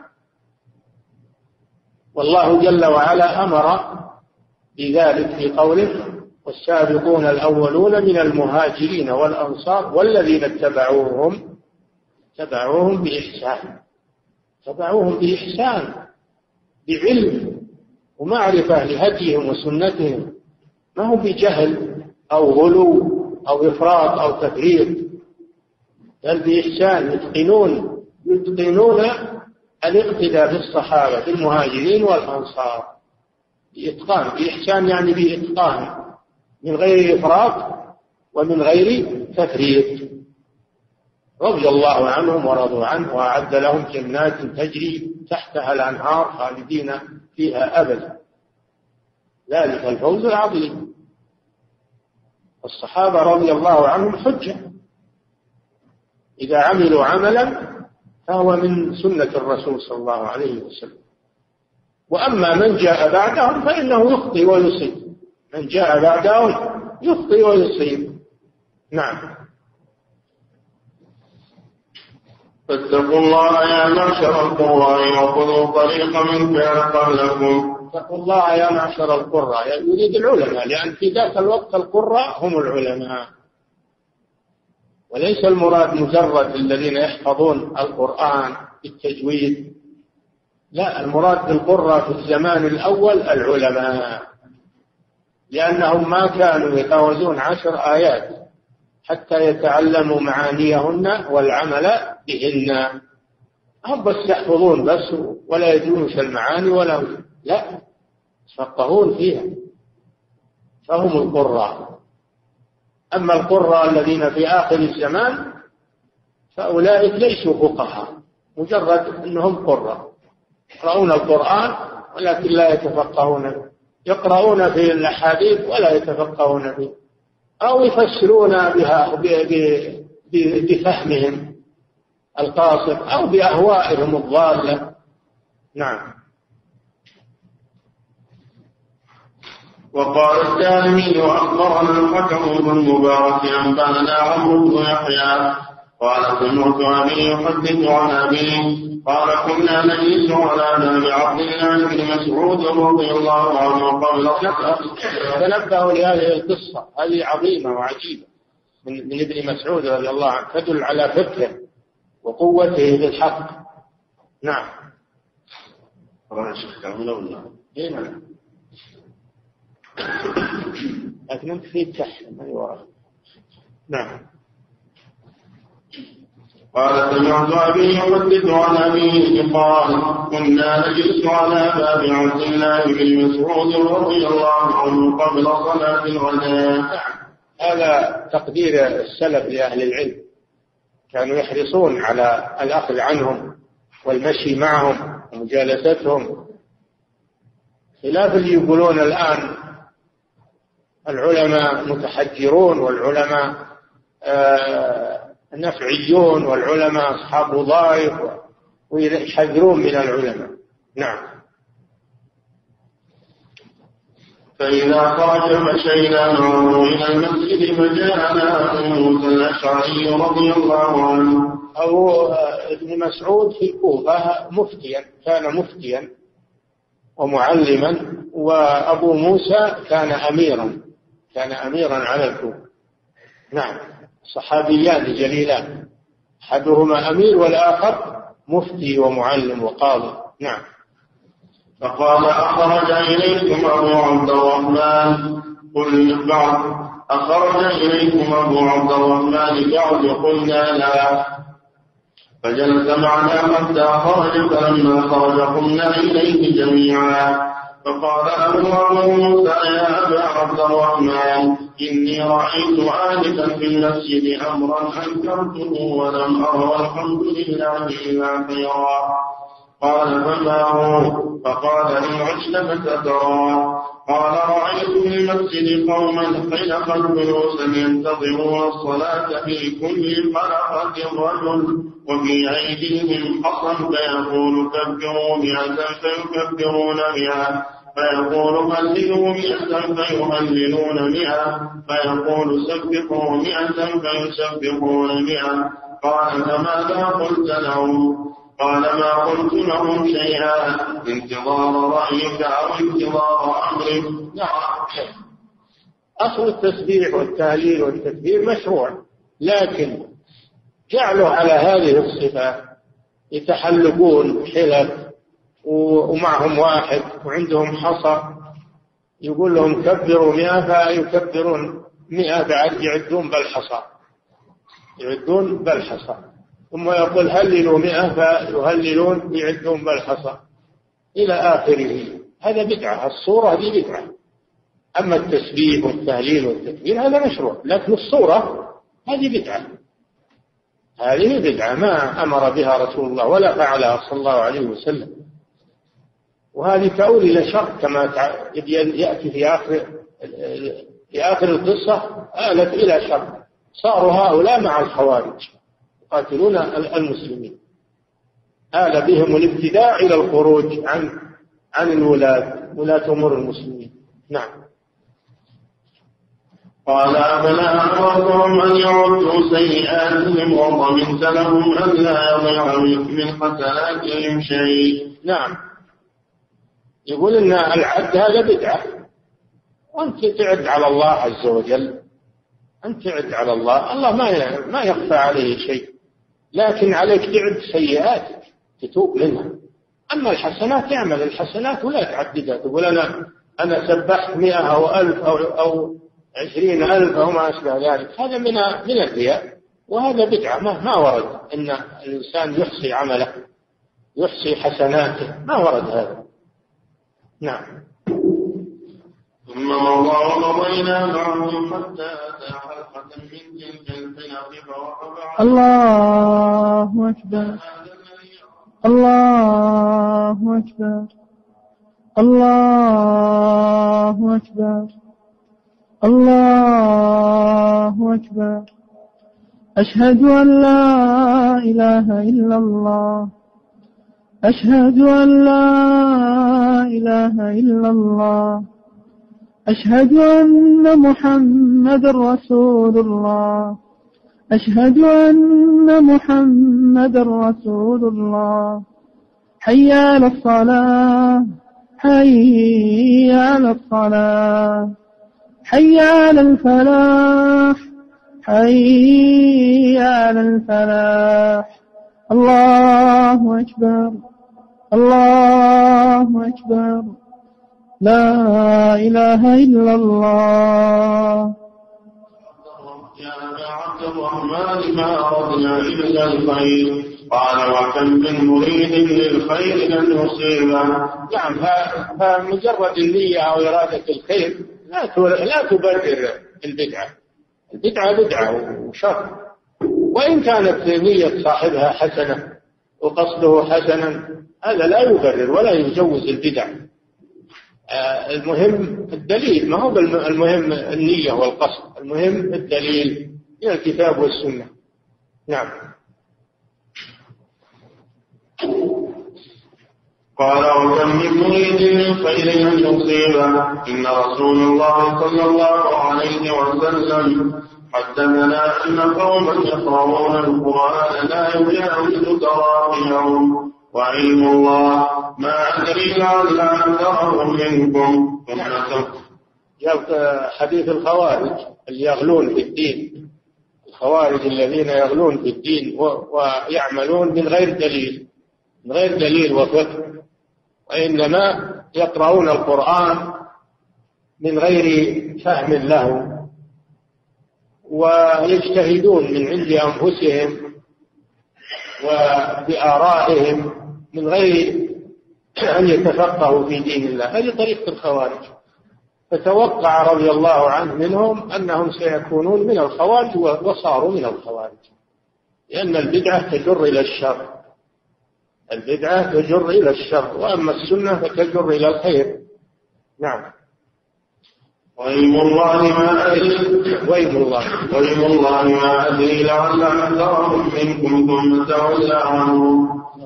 والله جل وعلا أمر بذلك في قوله: والسابقون الأولون من المهاجرين والأنصار والذين اتبعوهم اتبعوهم بإحسان اتبعوهم بإحسان بعلم ومعرفة لهديهم وسنتهم، ما هو بجهل أو غلو أو إفراط أو تفريط، بل بإحسان يتقنون يتقنون الاقتداء بالصحابة المهاجرين والأنصار بإتقان. بإحسان يعني بإتقان من غير إفراط ومن غير تفريط. رضي الله عنهم ورضوا عنه وأعد لهم جنات تجري تحتها الأنهار خالدين فيها أبدا، ذلك الفوز العظيم. الصحابة رضي الله عنهم حجة، إذا عملوا عملا فهو من سنة الرسول صلى الله عليه وسلم. وأما من جاء بعدهم فإنه يخطئ ويصيب، من جاء بعدهم يخطئ ويصيب. نعم. فاتقوا الله يا معشر القراء وخذوا طريق من كان قبلكم. اتقوا الله يا معشر القراء، يريد العلماء، لأن في ذاك الوقت القراء هم العلماء، وليس المراد مجرد الذين يحفظون القرآن بالتجويد، لا، المراد بالقراء في الزمان الأول العلماء، لأنهم ما كانوا يتجاوزون عشر آيات حتى يتعلموا معانيهن والعمل بهن. هم بس يحفظون بس ولا يدرون المعاني ولا لا، يتفقهون فيها، فهم القراء. أما القراء الذين في آخر الزمان فأولئك ليسوا فقهاء، مجرد أنهم قراء يقرؤون القرآن ولكن لا يتفقهون، يقرؤون في الأحاديث ولا يتفقهون فيه، أو يفسرون بها بفهمهم القاصر أو بأهوائهم الضالة. نعم. وقال الدارمي أخبرنا الحكم بن المبارك أنبأنا عمرو بن يحيى قال سمعت أبي يحدث عن أبيه قال كنا نجلس على باب عبد الله بن مسعود رضي الله عنه قبل تنبهوا لهذه القصة، هذه عظيمة وعجيبة من, من ابن مسعود رضي الله عنه، تدل على فقهه وقوته بالحق. نعم. لكن أنت في تحت ما يورا. نعم. قال سمعت أبي يحدث عن أبيه قال كنا نجلس على باب عبد الله بن مسعود رضي الله عنه قبل صلاة الغداء. هذا تقدير السلف لأهل العلم، كانوا يحرصون على الأخذ عنهم والمشي معهم ومجالستهم، خلاف اللي يقولون الآن العلماء متحجرون والعلماء آه نفعيون والعلماء أصحاب وظائف ويحذرون من العلماء. نعم. فإذا خرج مشينا معه إلى المسجد فجاءنا أبو موسى الأشعري رضي الله عنه. أو ابن مسعود في الكوفة مفتيا، كان مفتيا ومعلما، وأبو موسى كان أميرا، كان أميرا على الكوفة. نعم. صحابيان جليلان، أحدهما أمير والآخر مفتي ومعلم وقاضي. نعم. فقال أخرج إليكم أبو عبد الرحمن قل بعد أخرج إليكم أبو عبد الرحمن بعد قلنا لا، فجلس معنا حتى خرج، فلما خرج قمنا إليه جميعا. فقال أبو موسى يا أبا عبد الرحمن إني رأيت آنفا في المسجد أمرا أنكرته ولم أر والحمد لله إلا خيرا. قال فما هو؟ فقال إن عشت فسترى. قال رأيت في المسجد قوما خلقا جلوسا ينتظرون الصلاة في كل خلقة رجل وفي أيديهم حصى فيقول كبروا مئة فيكبرون مئة، فيقول هللوا مئة فيهللون مئة، فيقول سبحوا مئة فيسبحون مئة. قال فماذا قلت لهم؟ قال ما قلت لهم شيئا، انتظار رأيك أو انتظار أمرك. أصل التسبيح والتهليل والتكبير مشروع، لكن جعلوا على هذه الصفة، يتحلقون حلف ومعهم واحد وعندهم حصى يقول لهم كبروا مئة فيكبرون مئة، بعد يعدون بالحصى، يعدون بالحصى، ثم يقول هللوا مئة فيهللون يعدون بالحصى إلى آخره. هذا بدعة، الصورة دي بدعة. أما التسبيح والتهليل والتكبير هذا مشروع، لكن الصورة هذه بدعة، هذه بدعة ما أمر بها رسول الله ولا فعلها صلى الله عليه وسلم، وهذه تؤول إلى شر كما يأتي في آخر في آخر القصة آلت إلى شر، صاروا هؤلاء مع الخوارج يقاتلون المسلمين، آل بهم الابتداع إلى الخروج عن عن الولاة ولاة أمور المسلمين. نعم. قال أفلا أمرتهم أن يردوا سيئاتهم وضمنت لهم أن لا يضيع من حسناتهم شيء. نعم، يقول إن العد هذا بدعة، وأنت تعد على الله عز وجل، أنت تعد على الله، الله ما ما يخفى عليه شيء، لكن عليك تعد سيئاتك تتوب منها. أما الحسنات تعمل الحسنات ولا تعددها، تقول أنا أنا سبحت مئة أو ألف أو أو عشرين ألف أو ما أشبه ذلك، هذا من من الرياء، وهذا بدعة ما ما ورد إن الإنسان يحصي عمله يحصي حسناته، ما ورد هذا. نعم. ثم مضى ومضينا معهم حتى أتى حلقة من تلك الحلق فوقف الله أكبر الله أكبر الله أكبر الله أكبر أشهد أن لا إله إلا الله أشهد أن لا إله إلا الله أشهد أن محمد رسول الله أشهد أن محمد رسول الله حي على الصلاة حي على الصلاة حي على الفلاح حي على الفلاح الله أكبر الله أكبر لا إله إلا الله. يا عبد الرحمن ما أردنا إلا الخير. قال وكم من مريد للخير لن يصيبه. نعم، فمجرد النية أو إرادة الخير لا لا تبرر البدعة. البدعة بدعة وشر، وإن كانت نية صاحبها حسنة وقصده حسنا هذا لا يبرر ولا يجوز البدع. المهم الدليل، ما هو المهم النية والقصد، المهم الدليل من الكتاب والسنة. نعم. قال وكم من مريد للخير لن يصيبه. إن رسول الله صلى الله عليه وسلم حدثنا أن قوما يقرؤون القرآن لا يجاوز تراقيهم وعلم الله ما أدري لعل أكثرهم منكم. حديث الخوارج اللي يغلون في الدين، الخوارج الذين يغلون في الدين ويعملون من غير دليل من غير دليل وفقه، وإنما يقرؤون القرآن من غير فهم له، ويجتهدون من عند أنفسهم وبآرائهم من غير أن يتفقهوا في دين الله. هذه طريقة الخوارج. فتوقع رضي الله عنه منهم أنهم سيكونون من الخوارج وصاروا من الخوارج، لأن البدعة تجر إلى الشر. البدعة تجر إلى الشر، وأما السنة فتجر إلى الخير. نعم. وإيم الله ما أدري وإيم الله وإيم الله ما أدري لعل أكثرهم منكم ثم تولى عنهم.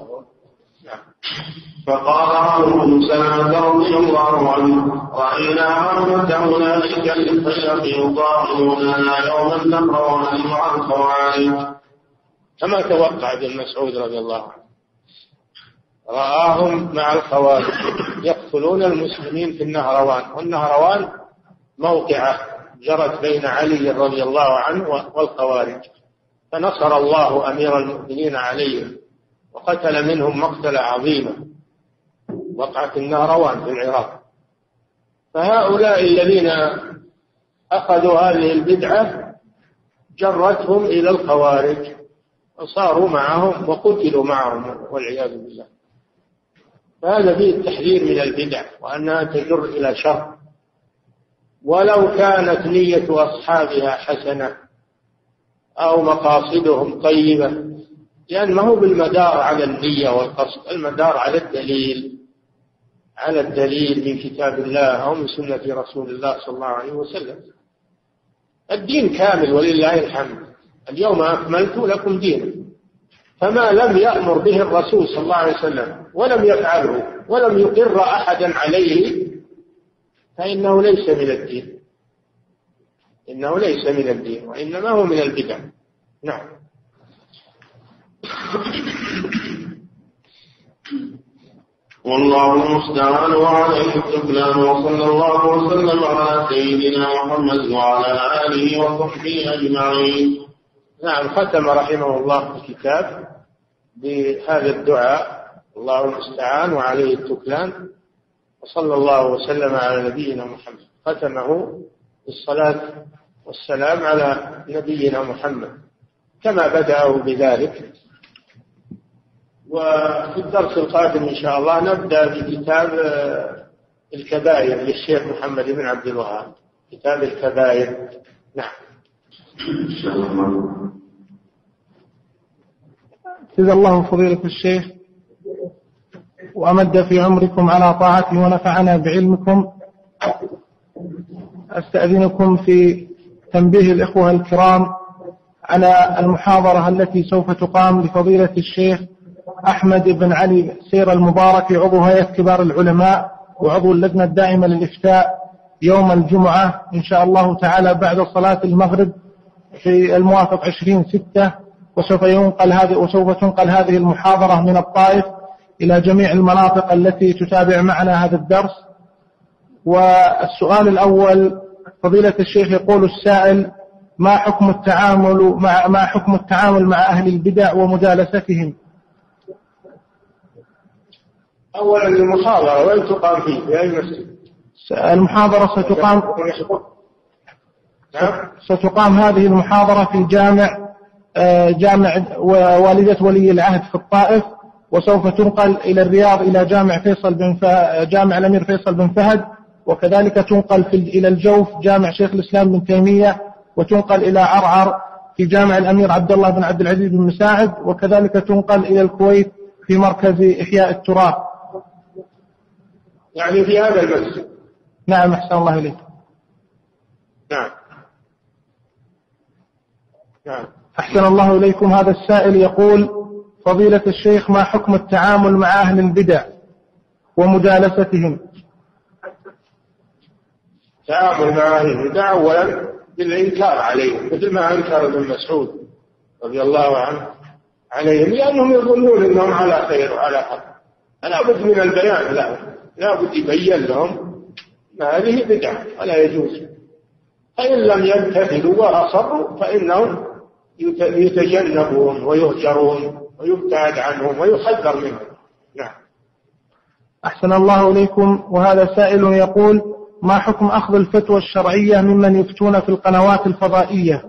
فقال عمرو بن سلمة رضي الله عنه رأينا عامة أولئك الخلق يطاعنوننا يوما نقرأ مع الخوارج. كما توقع ابن مسعود رضي الله عنه، رآهم مع الخوارج يقتلون المسلمين في النهروان، والنهروان موقعة جرت بين علي رضي الله عنه والخوارج، فنصر الله أمير المؤمنين عليهم وقتل منهم مقتلة عظيمة وقعت النهروان في العراق. فهؤلاء الذين أخذوا هذه البدعة جرتهم إلى الخوارج وصاروا معهم وقتلوا معهم والعياذ بالله. فهذا فيه التحذير من البدع وأنها تجر إلى شر، ولو كانت نية أصحابها حسنة أو مقاصدهم طيبة، لأن ما هو بالمدار على النية والقصد، المدار على الدليل على الدليل من كتاب الله أو من سنة رسول الله صلى الله عليه وسلم. الدين كامل ولله الحمد. اليوم أكملت لكم دينكم. فما لم يأمر به الرسول صلى الله عليه وسلم ولم يفعله ولم يقر أحدا عليه فإنه ليس من الدين. إنه ليس من الدين وإنما هو من البدع. نعم. والله المستعان وعليه التكلان. وصلى الله وسلم على سيدنا محمد وعلى آله وصحبه أجمعين. نعم. ختم رحمه الله الكتاب بهذا الدعاء: الله المستعان وعليه التكلان، وصلى الله وسلم على نبينا محمد. ختمه بالصلاة والسلام على نبينا محمد كما بدأه بذلك. وفي الدرس القادم إن شاء الله نبدأ بكتاب الكبائر للشيخ محمد بن عبد الوهاب. كتاب الكبائر. نعم. جزا الله فضيلة الشيخ وأمد في عمركم على طاعته ونفعنا بعلمكم. أستأذنكم في تنبيه الإخوة الكرام على المحاضرة التي سوف تقام لفضيلة الشيخ أحمد بن علي سير المبارك، عضو هيئة كبار العلماء وعضو اللجنة الدائمة للإفتاء، يوم الجمعة إن شاء الله تعالى بعد صلاة المغرب في الموافق عشرين ستة. وسوف ينقل هذه وسوف تنقل هذه المحاضرة من الطائف إلى جميع المناطق التي تتابع معنا هذا الدرس. والسؤال الأول: فضيلة الشيخ يقول السائل: ما حكم التعامل مع ما حكم التعامل مع أهل البدع ومجالستهم؟ أولا المحاضرة وين تقام فيه؟ في أي مسجد؟ المحاضرة ستقام ستقام هذه المحاضرة في جامع جامع والدة ولي العهد في الطائف، وسوف تنقل إلى الرياض إلى جامع فيصل بن جامع الأمير فيصل بن فهد، وكذلك تنقل في إلى الجوف جامع شيخ الإسلام بن تيمية، وتنقل إلى عرعر في جامع الأمير عبد الله بن عبد العزيز بن مساعد، وكذلك تنقل إلى الكويت في مركز إحياء التراث. يعني في هذا المسجد؟ نعم. أحسن الله إليك. نعم. نعم. أحسن الله إليكم. هذا السائل يقول: فضيلة الشيخ ما حكم التعامل مع أهل البدع ومجالستهم؟ التعامل مع أهل البدع أولا بالإنكار عليهم، مثل ما أنكر ابن مسعود رضي الله عنه عليهم، لأنهم يظنون أنهم على خير وعلى حق. فلا بد من البيان لهم، لا بد يبين لهم ما هذه بدعة ولا يجوز. فإن لم يمتثلوا وأصروا فإنهم يتجنبون ويهجرون ويبتعد عنهم ويحذر منهم. نعم. أحسن الله إليكم. وهذا سائل يقول: ما حكم أخذ الفتوى الشرعية ممن يفتون في القنوات الفضائية؟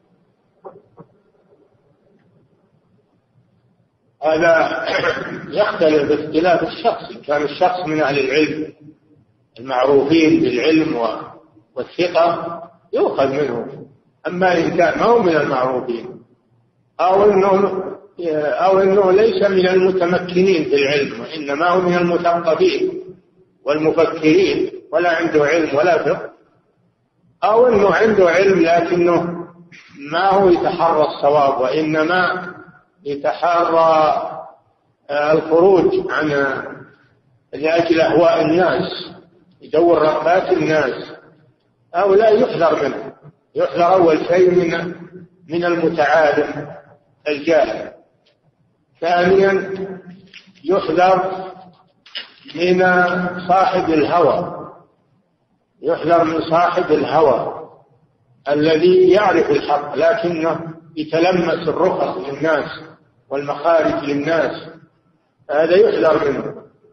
هذا يختلف باختلاف الشخص. كان الشخص من أهل العلم المعروفين بالعلم والثقة يؤخذ منه. أما إن كان ما هو من المعروفين أو إنه أو إنه ليس من المتمكنين بالعلم وإنما هو من المثقفين والمفكرين ولا عنده علم ولا فقه، أو إنه عنده علم لكنه ما هو يتحرى الصواب وإنما يتحرى الخروج عن لأجل أهواء الناس، يدور رغبات الناس، أو لا يحذر منه. يحذر أول شيء من من المتعالم الجاهل. ثانيا يحذر من صاحب الهوى، يحذر من صاحب الهوى الذي يعرف الحق لكنه يتلمس الرخص للناس والمخارج للناس، هذا يحذر منه.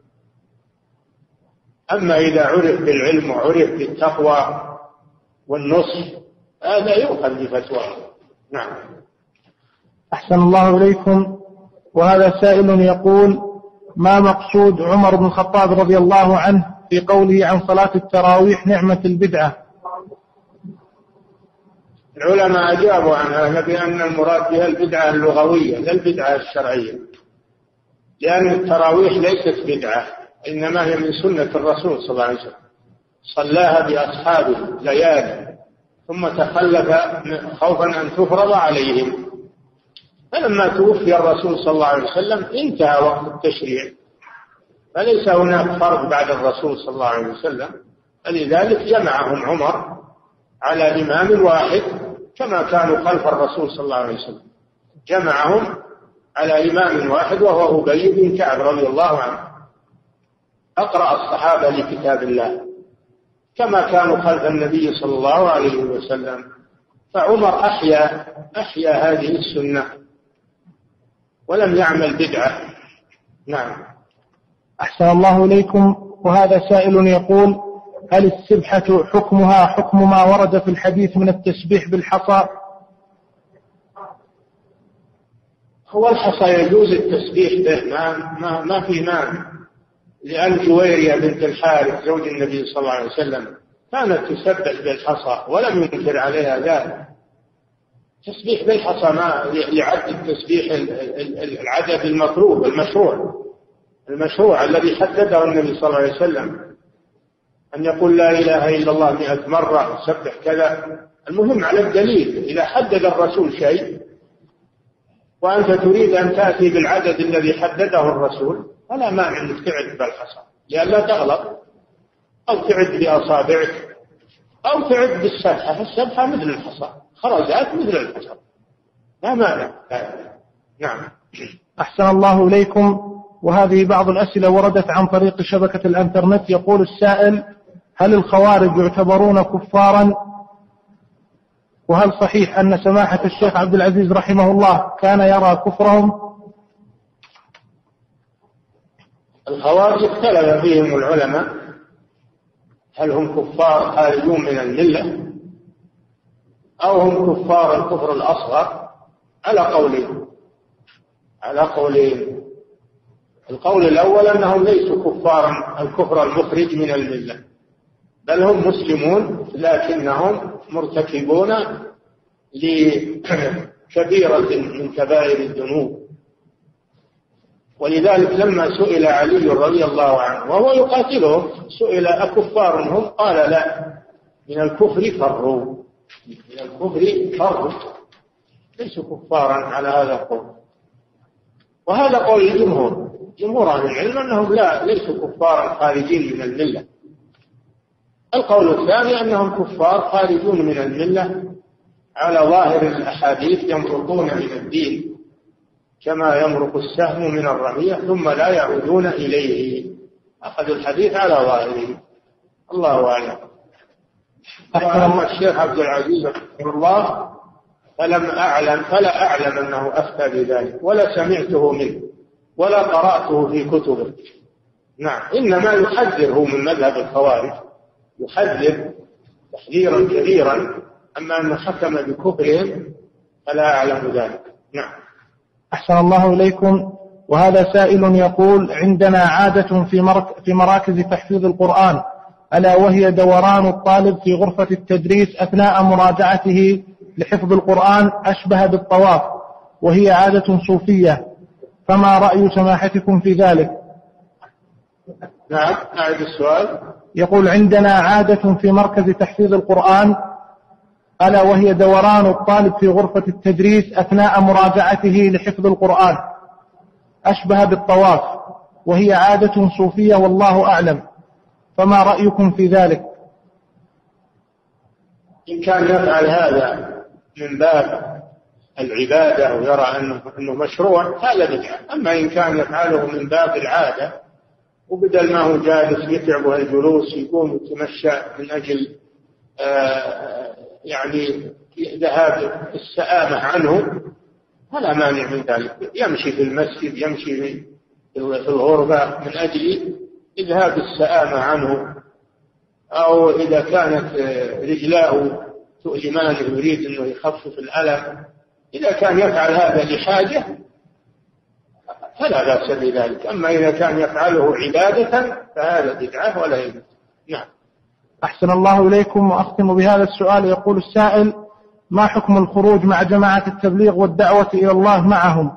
أما إذا عرف بالعلم وعرف بالتقوى والنصح هذا يؤخذ بفتواه. نعم. أحسن الله إليكم. وهذا سائل يقول: ما مقصود عمر بن الخطاب رضي الله عنه في قوله عن صلاة التراويح نعمة البدعة؟ العلماء أجابوا عنها بأن المراد بها البدعة اللغوية لا البدعة الشرعية، لأن التراويح ليست بدعة إنما هي من سنة الرسول صلى الله عليه وسلم، صلاها بأصحابه ليالي ثم تخلف خوفا أن تفرض عليهم. فلما توفي الرسول صلى الله عليه وسلم انتهى وقت التشريع، فليس هناك فرض بعد الرسول صلى الله عليه وسلم، فلذلك جمعهم عمر على إمام واحد كما كانوا خلف الرسول صلى الله عليه وسلم، جمعهم على إمام واحد وهو أبي بن كعب رضي الله عنه، أقرأ الصحابة لكتاب الله كما كانوا خلف النبي صلى الله عليه وسلم. فعمر أحيا أحيا هذه السنة ولم يعمل بدعة. نعم. أحسن الله إليكم. وهذا سائل يقول: هل السبحة حكمها حكم ما ورد في الحديث من التسبيح بالحصى؟ هو الحصى يجوز التسبيح به، ما, ما, ما في مانع، لأن جويرية بنت الحارث زوج النبي صلى الله عليه وسلم كانت تسبح بالحصى ولم ينكر عليها ذلك. تسبيح بالحصى ما يعد التسبيح العدد المطلوب المشروع المشروع الذي حدده النبي صلى الله عليه وسلم، أن يقول لا إله إلا الله مئة مرة، سبح كذا. المهم على الدليل. إذا حدد الرسول شيء وأنت تريد أن تأتي بالعدد الذي حدده الرسول فلا مانع أنك تعد بالحصى لئلا تغلط، أو تعد بأصابعك، أو تعد بالسبحة. السبحة مثل الحصى، خرزات مثل الحصى، لا مانع. نعم. أحسن الله إليكم. وهذه بعض الأسئلة وردت عن طريق شبكة الإنترنت. يقول السائل: هل الخوارج يعتبرون كفارا؟ وهل صحيح أن سماحة الشيخ عبد العزيز رحمه الله كان يرى كفرهم؟ الخوارج اختلف فيهم العلماء، هل هم كفار خارجون من الملة أو هم كفار الكفر الأصغر؟ على قولين على قولين القول الأول أنهم ليسوا كفارا الكفر المخرج من الملة، بل هم مسلمون لكنهم مرتكبون لكبيرة من كبائر الذنوب. ولذلك لما سئل علي رضي الله عنه وهو يقاتلهم، سئل أكفار هم؟ قال لا، من الكفر فروا من الكفر فروا ليسوا كفارا على هذا القول. وهذا قول الجمهور جمهور أهل العلم أنهم لا ليسوا كفارا خارجين من الملة. القول الثاني أنهم كفار خارجون من الملة على ظاهر الأحاديث، يمرقون من الدين كما يمرق السهم من الرمية ثم لا يعودون إليه. أخذوا الحديث على ظاهره. الله أعلم. وأما الشيخ عبد العزيز رحمه الله فلم أعلم فلا أعلم أنه أفتى بذلك، ولا سمعته منه، ولا قرأته في كتبه. نعم. إنما يحذره من مذهب الخوارج، يحذر تحذيرا كبيرا، أما أنه حكم بكفرهم فلا أعلم ذلك. نعم. أحسن الله إليكم. وهذا سائل يقول: عندنا عادة في, مرك في مراكز تحفيظ القرآن، ألا وهي دوران الطالب في غرفة التدريس أثناء مراجعته لحفظ القرآن أشبه بالطواف، وهي عادة صوفية، فما رأي سماحتكم في ذلك؟ نعم. أعد السؤال. يقول: عندنا عادة في مركز تحفيظ القرآن، ألا وهي دوران الطالب في غرفة التدريس أثناء مراجعته لحفظ القرآن أشبه بالطواف، وهي عادة صوفية والله أعلم، فما رأيكم في ذلك؟ إن كان يفعل هذا من باب العبادة ويرى أنه, أنه مشروع هذا بدعة. أما إن كان يفعله من باب العادة وبدل ما هو جالس يتعبه الجلوس يقوم يتمشى من أجل آه يعني ذهاب السآمة عنه، فلا مانع من ذلك. يمشي في المسجد، يمشي في الغربة من أجل إذهاب السآمة عنه، أو إذا كانت رجلاه تؤلمان يريد أنه يخفف الألم، إذا كان يفعل هذا لحاجة فلا بأس بذلك. أما إذا كان يفعله عبادة فهذا بدعة ولا يجوز. نعم. أحسن الله إليكم. وأختم بهذا السؤال. يقول السائل: ما حكم الخروج مع جماعة التبليغ والدعوة إلى الله معهم؟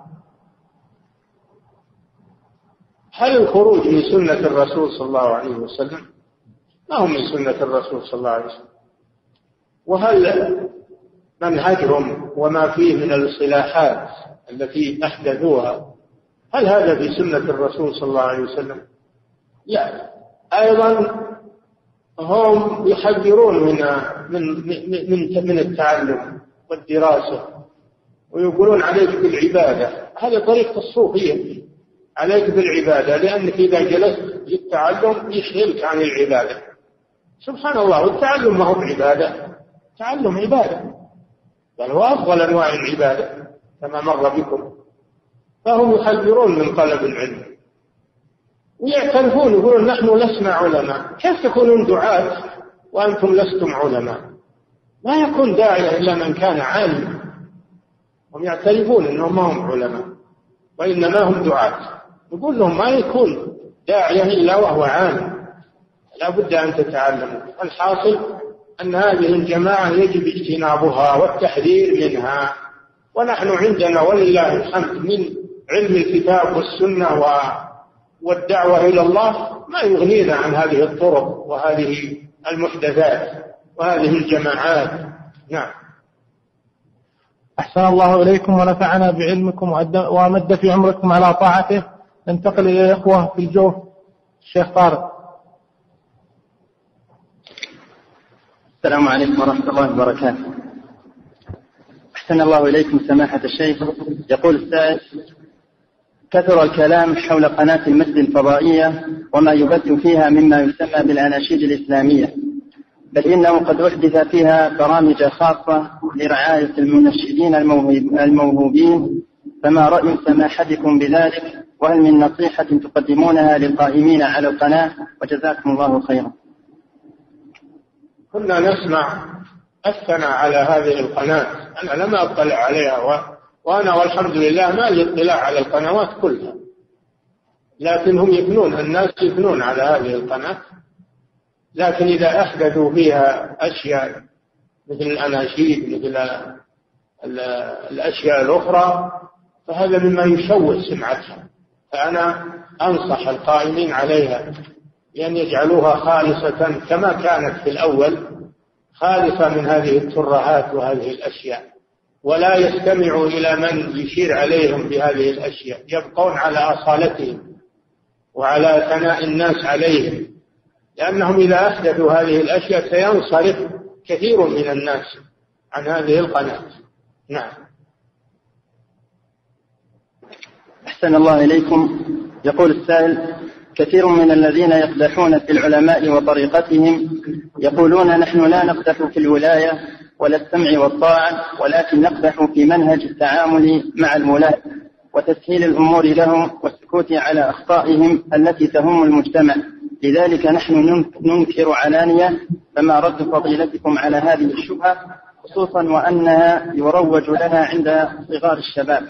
هل الخروج من سنة الرسول صلى الله عليه وسلم؟ ما هو من سنة الرسول صلى الله عليه وسلم. وهل منهجهم وما فيه من الاصطلاحات التي أحدثوها هل هذا في سنة الرسول صلى الله عليه وسلم؟ لا. أيضا هم يحذرون من من من من التعلم والدراسة، ويقولون عليك بالعبادة. هذا طريقة الصوفية، عليك بالعبادة، لأنك إذا جلست للتعلم يشغلك عن العبادة. سبحان الله، والتعلم ما هو بعبادة، تعلم عبادة، بل هو أفضل أنواع العبادة كما مر بكم. فهم يحذرون من طلب العلم ويعترفون، يقولون نحن لسنا علماء. كيف تكونون دعاة وأنتم لستم علماء؟ ما يكون داعية إلا من كان عالما. هم يعترفون أنهم ما هم علماء وإنما هم دعاة. يقول لهم ما يكون داعية إلا وهو عالم، لا بد أن تتعلموا. الحاصل أن هذه الجماعة يجب اجتنابها والتحذير منها. ونحن عندنا ولله الحمد من علم الكتاب والسنة والدعوة إلى الله ما يغنينا عن هذه الطرق وهذه المحدثات وهذه الجماعات. نعم. أحسن الله إليكم ونفعنا بعلمكم وأمد في عمركم على طاعته. ننتقل إلى الإخوة في الجوف. الشيخ طارق. السلام عليكم ورحمة الله وبركاته. أحسن الله إليكم سماحة الشيخ. يقول السائل: كثر الكلام حول قناة المسجد الفضائية وما يبث فيها مما يسمى بالأناشيد الإسلامية، بل إنه قد أحدث فيها برامج خاصة لرعاية المنشدين الموهوبين، فما رأي سماحتكم بذلك؟ وهل من نصيحة تقدمونها للقائمين على القناة؟ وجزاكم الله خيرا. كنا نسمع الثناء على هذه القناة، أنا لم أطلع عليها و... وأنا والحمد لله ما لي اطلاع على القنوات كلها، لكن هم يبنون، الناس يبنون على هذه القناة. لكن إذا أحدثوا فيها أشياء مثل الأناشيد مثل الأشياء الأخرى فهذا مما يشوه سمعتها. فأنا أنصح القائمين عليها بأن يجعلوها خالصة كما كانت في الأول، خالصة من هذه الترهات وهذه الأشياء، ولا يستمعوا إلى من يشير عليهم بهذه الأشياء، يبقون على أصالتهم وعلى ثناء الناس عليهم، لأنهم إذا أحدثوا هذه الأشياء سينصرف كثير من الناس عن هذه القناة. نعم. أحسن الله إليكم. يقول السائل: كثير من الذين يقدحون في العلماء وطريقتهم يقولون نحن لا نقدح في الولاية ولا السمع والطاعة، ولكن نقدح في منهج التعامل مع الولاة وتسهيل الأمور لهم والسكوت على أخطائهم التي تهم المجتمع، لذلك نحن ننكر علانية. فما رد فضيلتكم على هذه الشبهة، خصوصا وأنها يروج لها عند صغار الشباب؟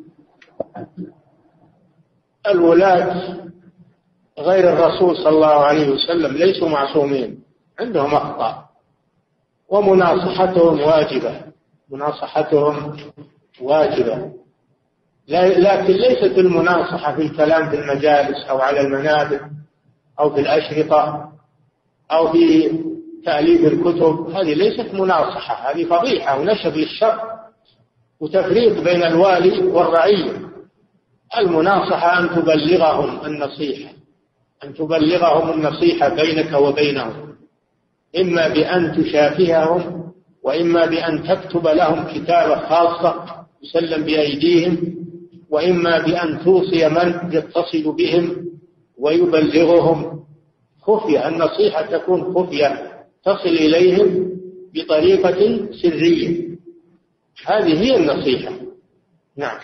الولاة غير الرسول صلى الله عليه وسلم ليسوا معصومين، عندهم أخطاء، ومناصحتهم واجبة، مناصحتهم واجبة، لكن ليست المناصحة في الكلام في المجالس أو على المنابر أو في الأشرطة أو في تأليف الكتب. هذه ليست مناصحة، هذه فضيحة ونشر للشر وتفريق بين الوالي والرعية. المناصحة أن تبلغهم النصيحة، أن تبلغهم النصيحة بينك وبينهم، إما بأن تشافههم وإما بأن تكتب لهم كتابة خاصة يسلم بأيديهم، وإما بأن توصي من يتصل بهم ويبلغهم خفية. النصيحة تكون خفية تصل إليهم بطريقة سرية، هذه هي النصيحة. نعم.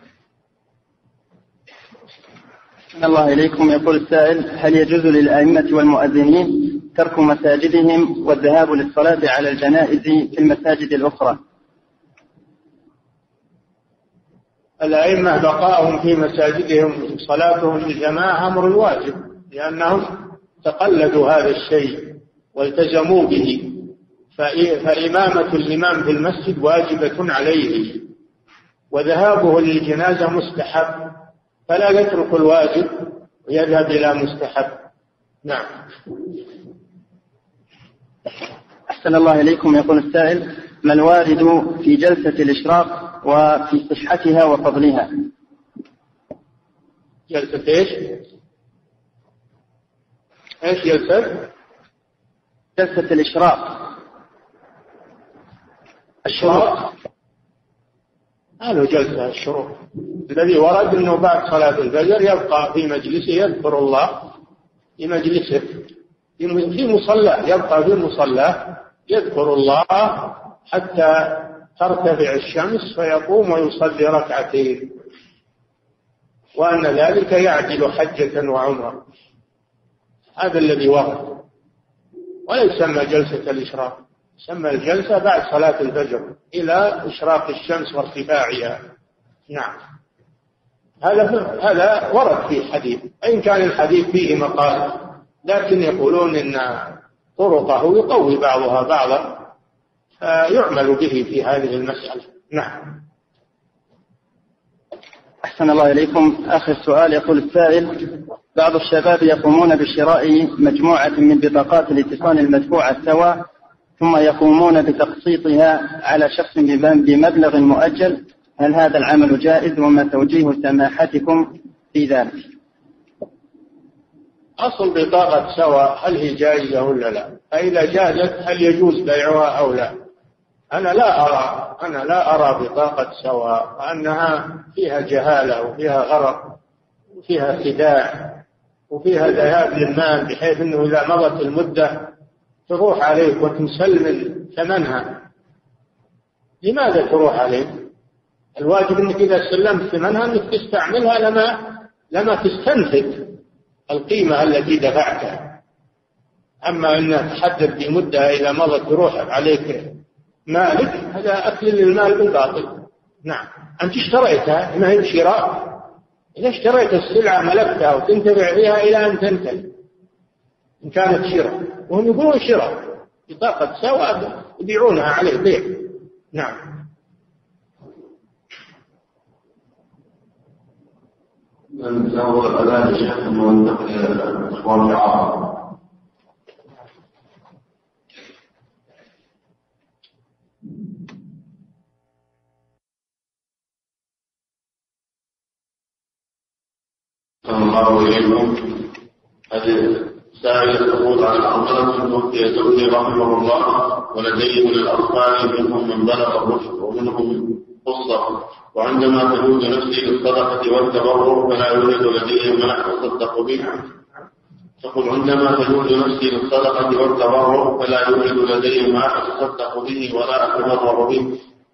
الله إليكم. يقول السائل: هل يجوز للأئمة والمؤذنين ترك مساجدهم والذهاب للصلاة على الجنائز في المساجد الأخرى؟ الأئمة بقاءهم في مساجدهم صلاتهم الجماعة أمر واجب، لأنهم تقلدوا هذا الشيء والتزموا به، فإمامة الإمام في المسجد واجبة عليه، وذهابه للجنازة مستحب، فلا يترك الواجب ويذهب إلى مستحب. نعم. أحسن الله إليكم. يقول السائل: ما الوارد في جلسة الإشراق وفي صحتها وفضلها؟ جلسة إيش؟ إيش جلسة؟ جلسة الإشراق. الشروق. هذا جلسة الشروق الذي ورد أنه بعد صلاة الفجر يبقى في مجلسه يذكر الله، في مجلسه في مصلاه، يبقى في مصلاه يذكر الله حتى ترتفع الشمس فيقوم ويصلي ركعتين، وأن ذلك يعدل حجة وعمرة. هذا الذي ورد، ولا يسمى جلسة الإشراق، يسمى الجلسة بعد صلاة الفجر إلى إشراق الشمس وارتفاعها. نعم، هذا هذا ورد في حديث، إن كان الحديث فيه مقال، لكن يقولون إن طرقه يقوي بعضها بعضا فيعمل به في هذه المسألة. نعم. أحسن الله إليكم. آخر سؤال. يقول السائل: بعض الشباب يقومون بشراء مجموعة من بطاقات الاتصال المدفوعة سوا، ثم يقومون بتقسيطها على شخص بمبلغ مؤجل، هل هذا العمل جائز؟ وما توجيه سماحتكم في ذلك؟ أصل بطاقة سوا هل هي جائزة ولا لا؟ فإذا جازت هل يجوز بيعها أو لا؟ أنا لا أرى أنا لا أرى بطاقة سوا، وأنها فيها جهالة وفيها غرر وفيها خداع وفيها ذهاب للمال، بحيث أنه إذا مضت المدة تروح عليك وتسلم ثمنها. لماذا تروح عليك؟ الواجب أنك إذا سلمت ثمنها أنك تستعملها لما لما تستنفذ القيمة التي دفعتها. أما أن تحدد بمدة إذا مضت تروح عليك مالك، هذا أكل للمال بالباطل. نعم، أنت اشتريتها، ما هي شراء. إذا اشتريت السلعة ملكتها وتنتفع فيها إلى أن تنتهي إن كانت شراء، وهم يقولون شراء بطاقة سوا يبيعونها عليه بيع. نعم. من سوى الأذان الشيخ المنتقل الإخوان في عرب. صلى الله عليكم. هذه سائلة تقول عن الأنصار توفي زوجي رحمه الله، ولديه من الأطفال منهم من بلغ الرشد ومنهم قصة، وعندما تجوز نفسي للصدقة والتبرع فلا يوجد لدي ما أتصدق به. تقول عندما تجوز نفسي للصدقة والتبرع فلا يوجد لدي ما أتصدق به ولا أتبرع به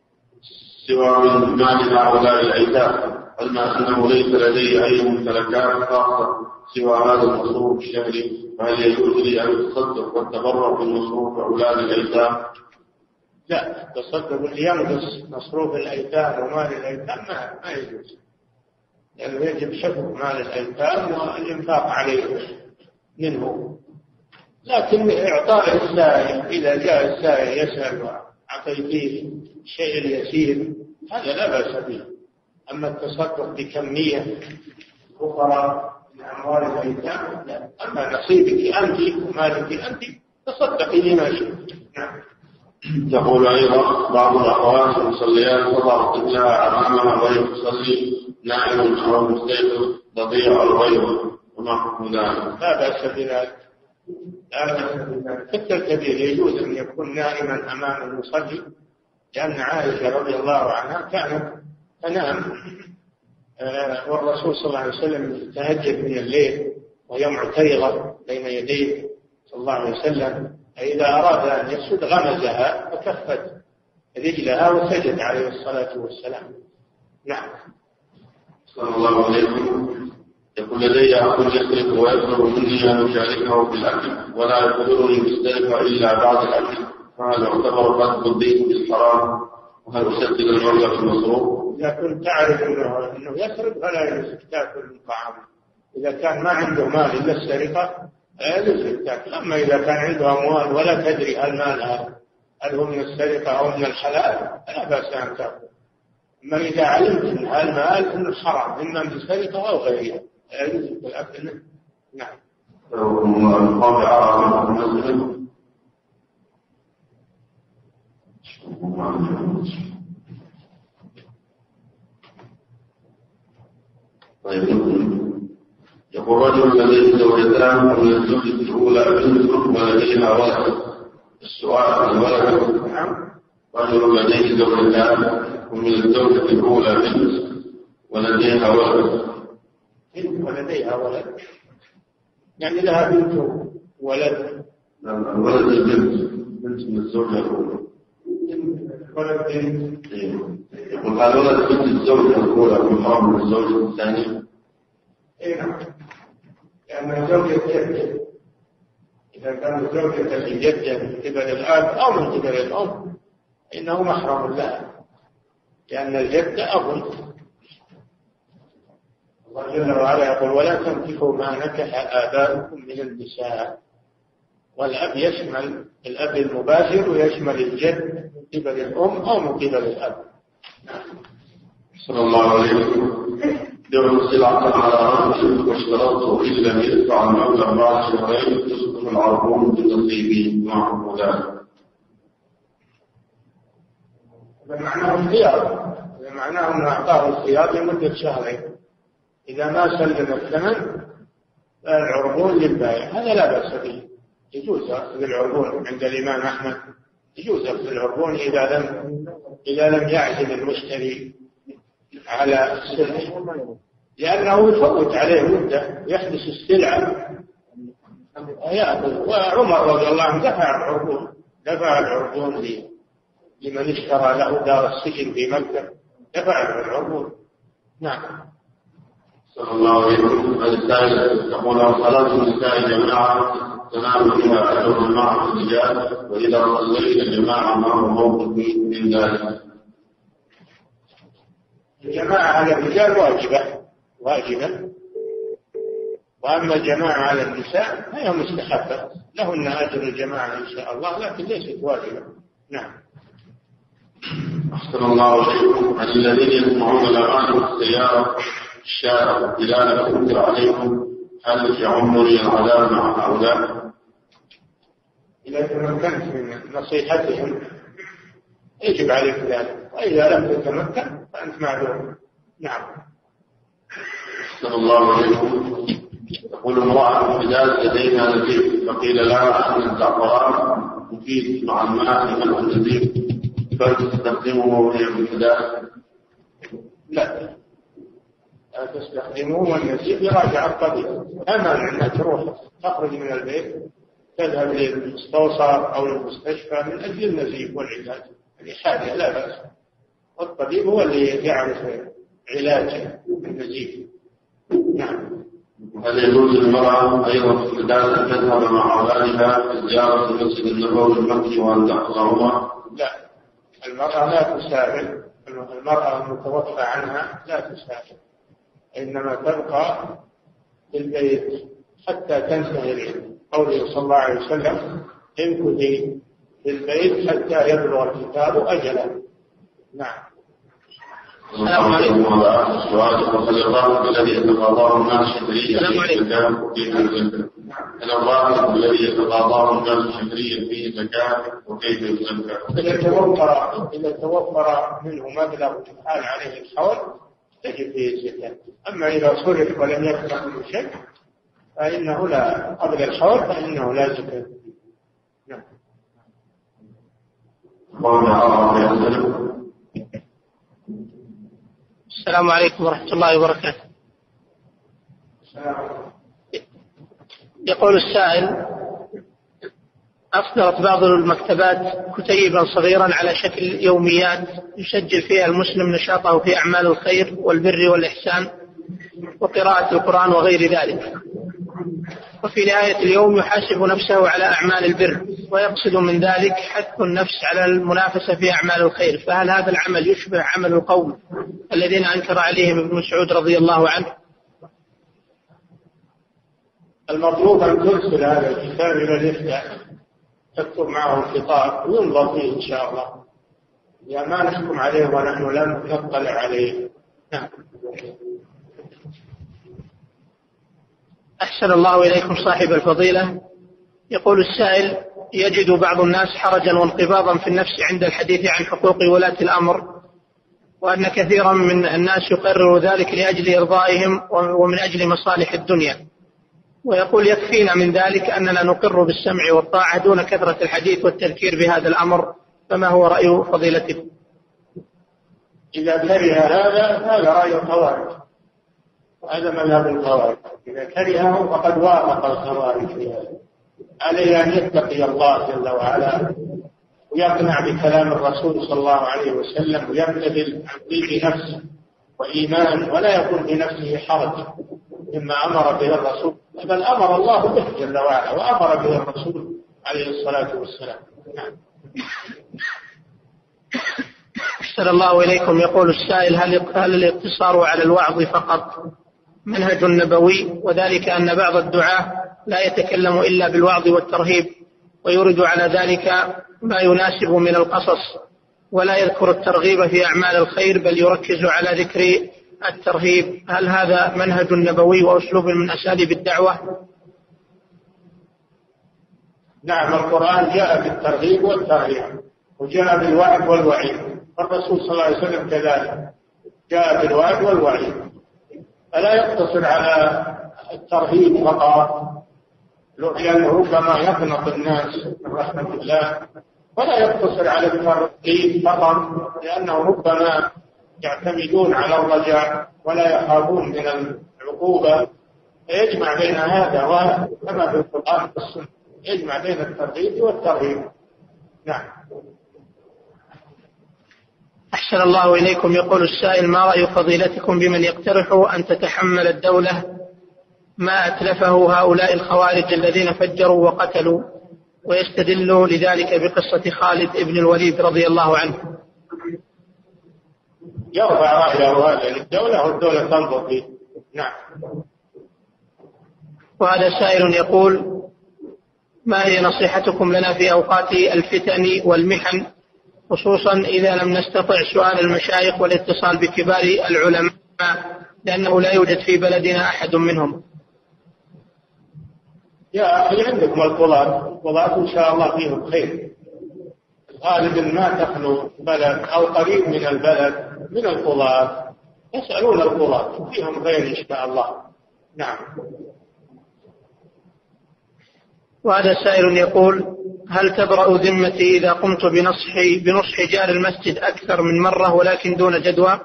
سوى من مال هؤلاء الأيتام، علما أنه ليس لدي أي ممتلكات خاصة سوى هذا المصروف الشهري، فهل يجوز لي أن أتصدق والتبرع بالمصروف أولاد الأيتام؟ لا، تصدق اللي ينقص مصروف الأيتام ومال الأيتام ما, ما يجوز، لأنه يعني يجب حفظ مال الأيتام والإنفاق عليه منه. لكن إعطاء السائل، إذا جاء السائل يسأل وأعطيته شيء يسير هذا لا بأس به. أما التصدق بكمية أخرى من أموال الأيتام لا. أما نصيبك أنت ومالك أنت تصدقي لما شئت. نعم. تقول أيضا بعض الأخوات المصليات تضع طفلها أمامها وهي تصلي نائم أو مستيقظ تضيع الغيب، وما حكم ذلك؟ لا بأس بذلك، لا بأس بذلك. حتى الكبير يجوز أن يكون نائما أمام المصلي، لأن عائشة رضي الله عنها كانت تنام آه والرسول صلى الله عليه وسلم تهجد من الليل وهي معترضة بين يديه صلى الله عليه وسلم، فإذا أراد أن يسجد غمزها فكفت رجلها وسجد عليه الصلاة والسلام. نعم. صلى الله عليكم. يقول لدي أخ يسرق ويطلب مني أن أشاركه في الأكل، ولا يقدرني بالسرقة إلا بعد الأكل، فهذا يعتبر قد الدين بالحرام، وهل أسدد المبلغ المصروف؟ إذا كنت تعرف أنه, إنه يسرق فلا يجوز تأكل من طعامه. إذا كان ما عنده مال إلا السرقة لا يجوز تأكل. أما إذا كان عنده أموال ولا تدري هل مالها هل هو من السرقة أو من الحلال فلا بأس أن تأكل. أما إذا علمت أن المال أنه حرام إما من السرقة أو غيرها لا يجوز الأكل منه. نعم. طيب يقول رجل لديه زوجتان ومن الزوجة الأولى بنت ولديها ولد. السؤال عن الولد. رجل لديه زوجتان ومن الزوجة الأولى بنت ولديها ولد. بنت ولديها ولد يعني لها بنت ولد. الولد البنت بنت من الزوجة الأولى. ولد بنت. يقول هل ولد بنت الزوجة الأولى محرم من الزوجة الثانية؟ إيه نعم. لأن الزوجة الجدة إذا كانت زوجة الجدة من قبل الأب أو من قبل الأم إنه محرم لها، لأن الجدة أب. الله جل وعلا يقول ولا تنكحوا ما نكح آباؤكم من النساء. والأب يشمل الأب المباشر ويشمل الجد من قبل الأم أو من قبل الأب. صلى الله عليه وسلم دعوا سلعة على رأسه واشترطه إن لم يدفع المبلغ بعد شهرين تصبح العربون بنصيبه معه ذلك. هذا معناه الخيار، هذا معناه أنه أعطاه الخيار لمدة شهرين، إذا ما سلم الثمن فالعربون للبائع، هذا لا بأس به، يجوز أخذ العربون عند الإمام أحمد، يجوز أخذ العربون إذا لم إذا لم يعزم المشتري على السلع، لأنه يفوت عليه مدة يحدث السلعة يأخذ. وعمر رضي الله عنه دفع العربون دفع العربون لمن اشترى له دار السجن في مكة، دفع العربون. نعم. صلى الله عليه وسلم الثالث تقول صلاة النساء جماعة تنام فيها أجر مع الرجال، وإذا صلينا جماعة ما هو موقف من ذلك؟ الجماعة على الرجال واجبة واجبة، وأما الجماعة على النساء فهي مستحبة، لهن أجر الجماعة إن شاء الله، لكن ليست واجبة. نعم. أحسن الله إليكم. عن الذين يسمعون الأغاني في السيارة الشارع إذا لم ينكر عليهم هل يعمني العذاب مع هؤلاء؟ إذا تمكنت من نصيحتهم يجب عليك ذلك، وإذا لم تتمكن فأنت معذور. نعم. أحسن الله عليكم. تقول امرأة حداد لديها نزيف فقيل لها أن الزعفران مفيد مع الماء لمنع النزيف فلتستخدمه وهي بالحداد؟ لا، لا تستخدمه والنزيف يراجع الطبيب. أما أنها تروح تخرج من البيت تذهب للمستوصف أو للمستشفى من أجل النزيف والعلاج، هذه حاجة لا بأس، والطبيب هو اللي يعرف علاج النزيف. نعم. هل يجوز للمرأة أيضا في الحداد أن تذهب مع أولادها في زيارة المسجد النبوي المكي وأن تحضرهما؟ لا، المرأة لا تسافر، المرأة المتوفى عنها لا تسافر، إنما تبقى في البيت حتى تنتهي العلم. قوله صلى الله عليه وسلم امكثي في البيت حتى يبلغ الكتاب أجله. نعم. السلام عليكم. السؤال الراتب الذي يتقاضاه الناس شهريا فيه زكاة وكيف يزكى؟ الراتب الذي يتقاضاه الناس شهريا فيه زكاة وكيف يزكى؟ إذا توفر إذا توفر منه مبلغ حال عليه الحول تجب فيه الزكاة. أما إذا صرف ولم يبقى منه شيء فإنه لا، قبل الحول فإنه لا زكاة. نعم. السلام عليكم ورحمة الله وبركاته. يقول السائل أصدرت بعض المكتبات كتيبا صغيرا على شكل يوميات يسجل فيها المسلم نشاطه في أعمال الخير والبر والإحسان وقراءة القرآن وغير ذلك، وفي نهاية اليوم يحاسب نفسه على أعمال البر ويقصد من ذلك حث النفس على المنافسة في أعمال الخير، فهل هذا العمل يشبه عمل القوم الذين أنكر عليهم ابن مسعود رضي الله عنه؟ المطلوب أن ترسل هذا الكتاب إلى الإفتاء، تكتب معه الخطاب وينظر فيه إن شاء الله، يا ما نحكم عليه ونحن لم نطلع عليه. نعم. أحسن الله إليكم صاحب الفضيلة. يقول السائل يجد بعض الناس حرجا وانقباضا في النفس عند الحديث عن حقوق ولاة الأمر، وأن كثيرا من الناس يقرر ذلك لأجل إرضائهم ومن أجل مصالح الدنيا، ويقول يكفينا من ذلك أننا نقر بالسمع والطاعة دون كثرة الحديث والتذكير بهذا الأمر، فما هو رأي فضيلتكم؟ إذا كره هذا هذا رأي الخوارج، هذا مذهب الخوارج، إذا كرهه فقد وافق الخوارج في هذا. عليه أن يتقي الله جل وعلا ويقنع بكلام الرسول صلى الله عليه وسلم ويبتذل عن طيب نفسه وإيمان، ولا يكون في نفسه حرج مما أمر به الرسول، بل أمر الله به جل وعلا وأمر به الرسول عليه الصلاة والسلام. نعم. أحسن الله إليكم. يقول السائل: هل هل الاقتصار على الوعظ فقط منهج نبوي، وذلك أن بعض الدعاة لا يتكلم إلا بالوعظ والترهيب ويورد على ذلك ما يناسب من القصص ولا يذكر الترغيب في أعمال الخير بل يركز على ذكر الترهيب، هل هذا منهج نبوي وأسلوب من أساليب الدعوة؟ نعم، القرآن جاء بالترغيب والترهيب وجاء بالوعد والوعيد، والرسول صلى الله عليه وسلم كذلك جاء بالوعد والوعيد، فلا يقتصر على الترهيب فقط لأنه ربما يقنط الناس من رحمة الله، ولا يقتصر على الترهيب فقط لأنه ربما يعتمدون على الرجاء ولا يخافون من العقوبة، فيجمع بين هذا وكما في القرآن والسنة يجمع بين الترغيب والترهيب. نعم. أحسن الله إليكم. يقول السائل: ما رأي فضيلتكم بمن يقترح أن تتحمل الدولة ما أتلفه هؤلاء الخوارج الذين فجروا وقتلوا، ويستدل لذلك بقصة خالد بن الوليد رضي الله عنه؟ يرفع رأيه هذا للدولة والدولة تنظر فيه. نعم. وهذا سائل يقول: ما هي نصيحتكم لنا في أوقات الفتن والمحن، خصوصا إذا لم نستطع سؤال المشايخ والاتصال بكبار العلماء لأنه لا يوجد في بلدنا أحد منهم؟ يا أخي عندكم القضاة، القضاة إن شاء الله فيهم خير، غالبا ما تخلو بلد أو قريب من البلد من القضاة، يسألون القضاة فيهم خير إن شاء الله. نعم. وهذا سائل يقول: هل تبرأ ذمتي إذا قمت بنصح بنصح جار المسجد أكثر من مرة ولكن دون جدوى؟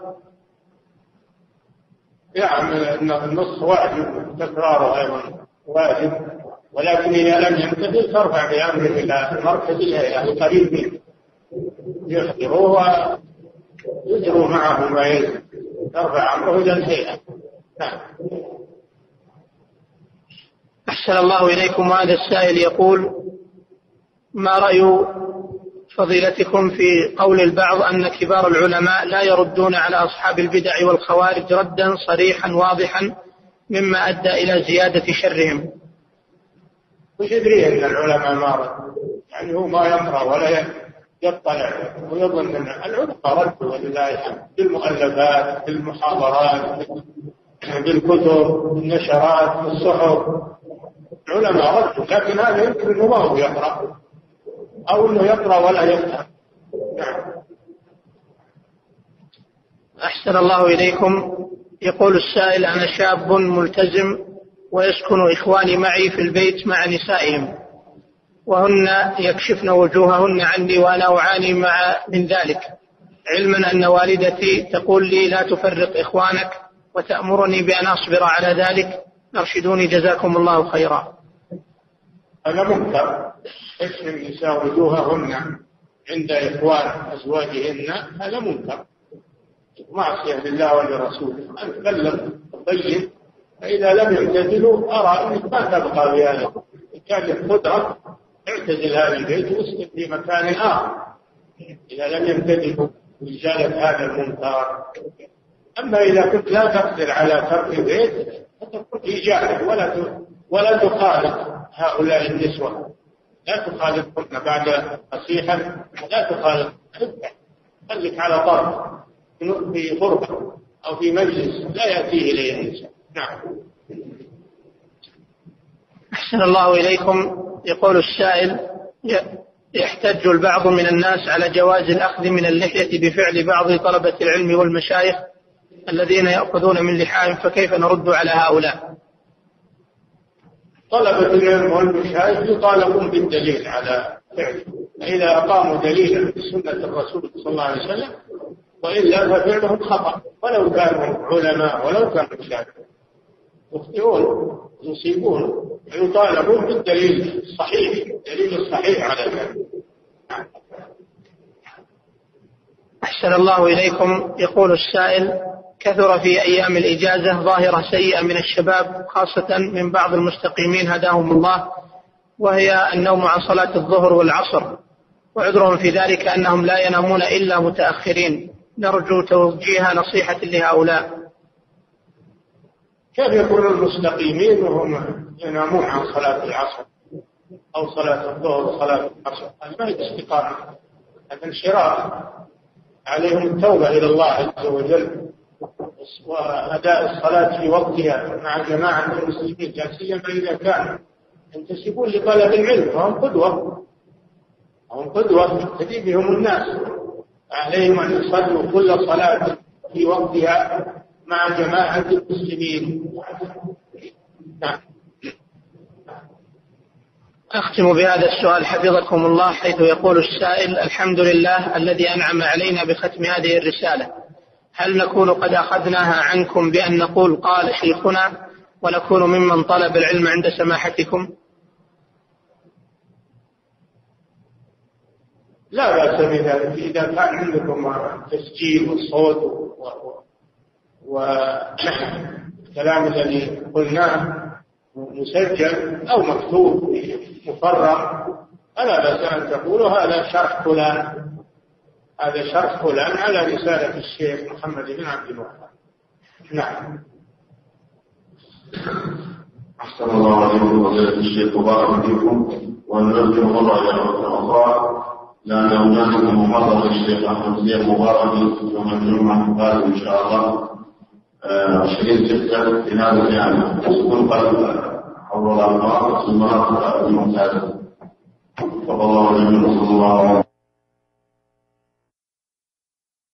يعني النصح واجب، تكراره أيضا واجب، ولكن إذا لم يمتثل ترفع بأمره إلى مركز الهيئة القريب منه يخبروه ويجروا معه ما يجب، ترفع أمره إلى الهيئة. نعم. أحسن الله إليكم. هذا السائل يقول: ما رأي فضيلتكم في قول البعض أن كبار العلماء لا يردون على أصحاب البدع والخوارج ردا صريحا واضحا مما أدى إلى زيادة شرهم؟ وش يدري أن العلماء ما رد؟ يعني هو ما يقرأ ولا يطلع ويظن أن العلماء ردوا ولله الحمد بالمؤلفات بالمحاضرات بالكتب بالنشرات بالصحف، العلماء ردوا، لكن هذا يمكن أنه ما هو يقرأ أو أنه يقرأ ولا يفهم. نعم. أحسن الله إليكم. يقول السائل: أنا شاب ملتزم ويسكن إخواني معي في البيت مع نسائهم، وهن يكشفن وجوههن عني وأنا أعاني مع من ذلك، علما أن والدتي تقول لي لا تفرق إخوانك وتأمرني بأن أصبر على ذلك، أرشدوني جزاكم الله خيرا. هذا منكر، كشف النساء وجوههن عند إخوان أزواجهن هذا منكر، معصية لله ولرسوله. أن تبلغ طيب، فإذا لم يمتثلوا أرى أنك ما تبقى بهذا، إن كان لك قدرة اعتزل هذا البيت واسكن في مكان آخر إذا لم يمتثلوا لإزالة هذا المنكر. أما إذا كنت لا تقدر على ترك البيت فتكون في جاهل ولا ولا تخالف هؤلاء النسوة، لا تخالفهن بعد نصيحة، لا تخالف، خليك على طرف في غرفة أو في مجلس لا يأتيه إليه النساء. نعم. أحسن الله إليكم. يقول السائل: يحتج البعض من الناس على جواز الأخذ من اللحية بفعل بعض طلبة العلم والمشايخ الذين يأخذون من لحاهم، فكيف نرد على هؤلاء؟ طلبة العلم والمشايخ يطالبون بالدليل على فعله، فإذا أقاموا دليلا بسنة الرسول صلى الله عليه وسلم وإلا ففعلهم خطأ، ولو كانوا علماء ولو كانوا مشايخ يخطئون يصيبون، يطالبون بالدليل الصحيح، الدليل الصحيح على ذلك. أحسن الله إليكم. يقول السائل: كثر في أيام الإجازة ظاهرة سيئة من الشباب خاصة من بعض المستقيمين هداهم الله، وهي النوم عن صلاة الظهر والعصر، وعذرهم في ذلك أنهم لا ينامون إلا متأخرين. نرجو توجيه نصيحة لهؤلاء. كيف يكون المستقيمين وهم ينامون عن صلاة العصر أو صلاة الظهر وصلاة العصر؟ هذا ما هي استقامة، هذا انشراف. عليهم التوبة إلى الله عز وجل وأداء الصلاة في وقتها مع جماعة المسلمين، لا سيما إذا كانوا ينتسبون لطلب العلم فهم قدوة، هم قدوة يقتدي بهم الناس. عليهم أن يصلوا كل صلاة في وقتها مع جماعة المسلمين. نعم. أختم بهذا السؤال حفظكم الله، حيث يقول السائل: الحمد لله الذي أنعم علينا بختم هذه الرسالة، هل نكون قد أخذناها عنكم بأن نقول قال شيخنا ونكون ممن طلب العلم عند سماحتكم؟ لا بأس بذلك إذا كان عندكم تسجيل والصوت والكلام الذي قلناه مسجل أو مكتوب مفرغ، فلا بأس أن تقولوا هذا شرح فلان، هذا شرح فلان على رسالة الشيخ محمد بن عبد الوهاب. نعم. أحسن الله عليكم فضيلة الشيخ وبارك فيكم، ونرجو مراجعة أخرى لأن هناك محاضرة للشيخ أحمد زياد مبارك يوم الجمعة القادم إن شاء الله عشرين ستة في هذا الجامع، تكون قد حول الأنوار في المناطق الممتازة. فالله يجزاكم الله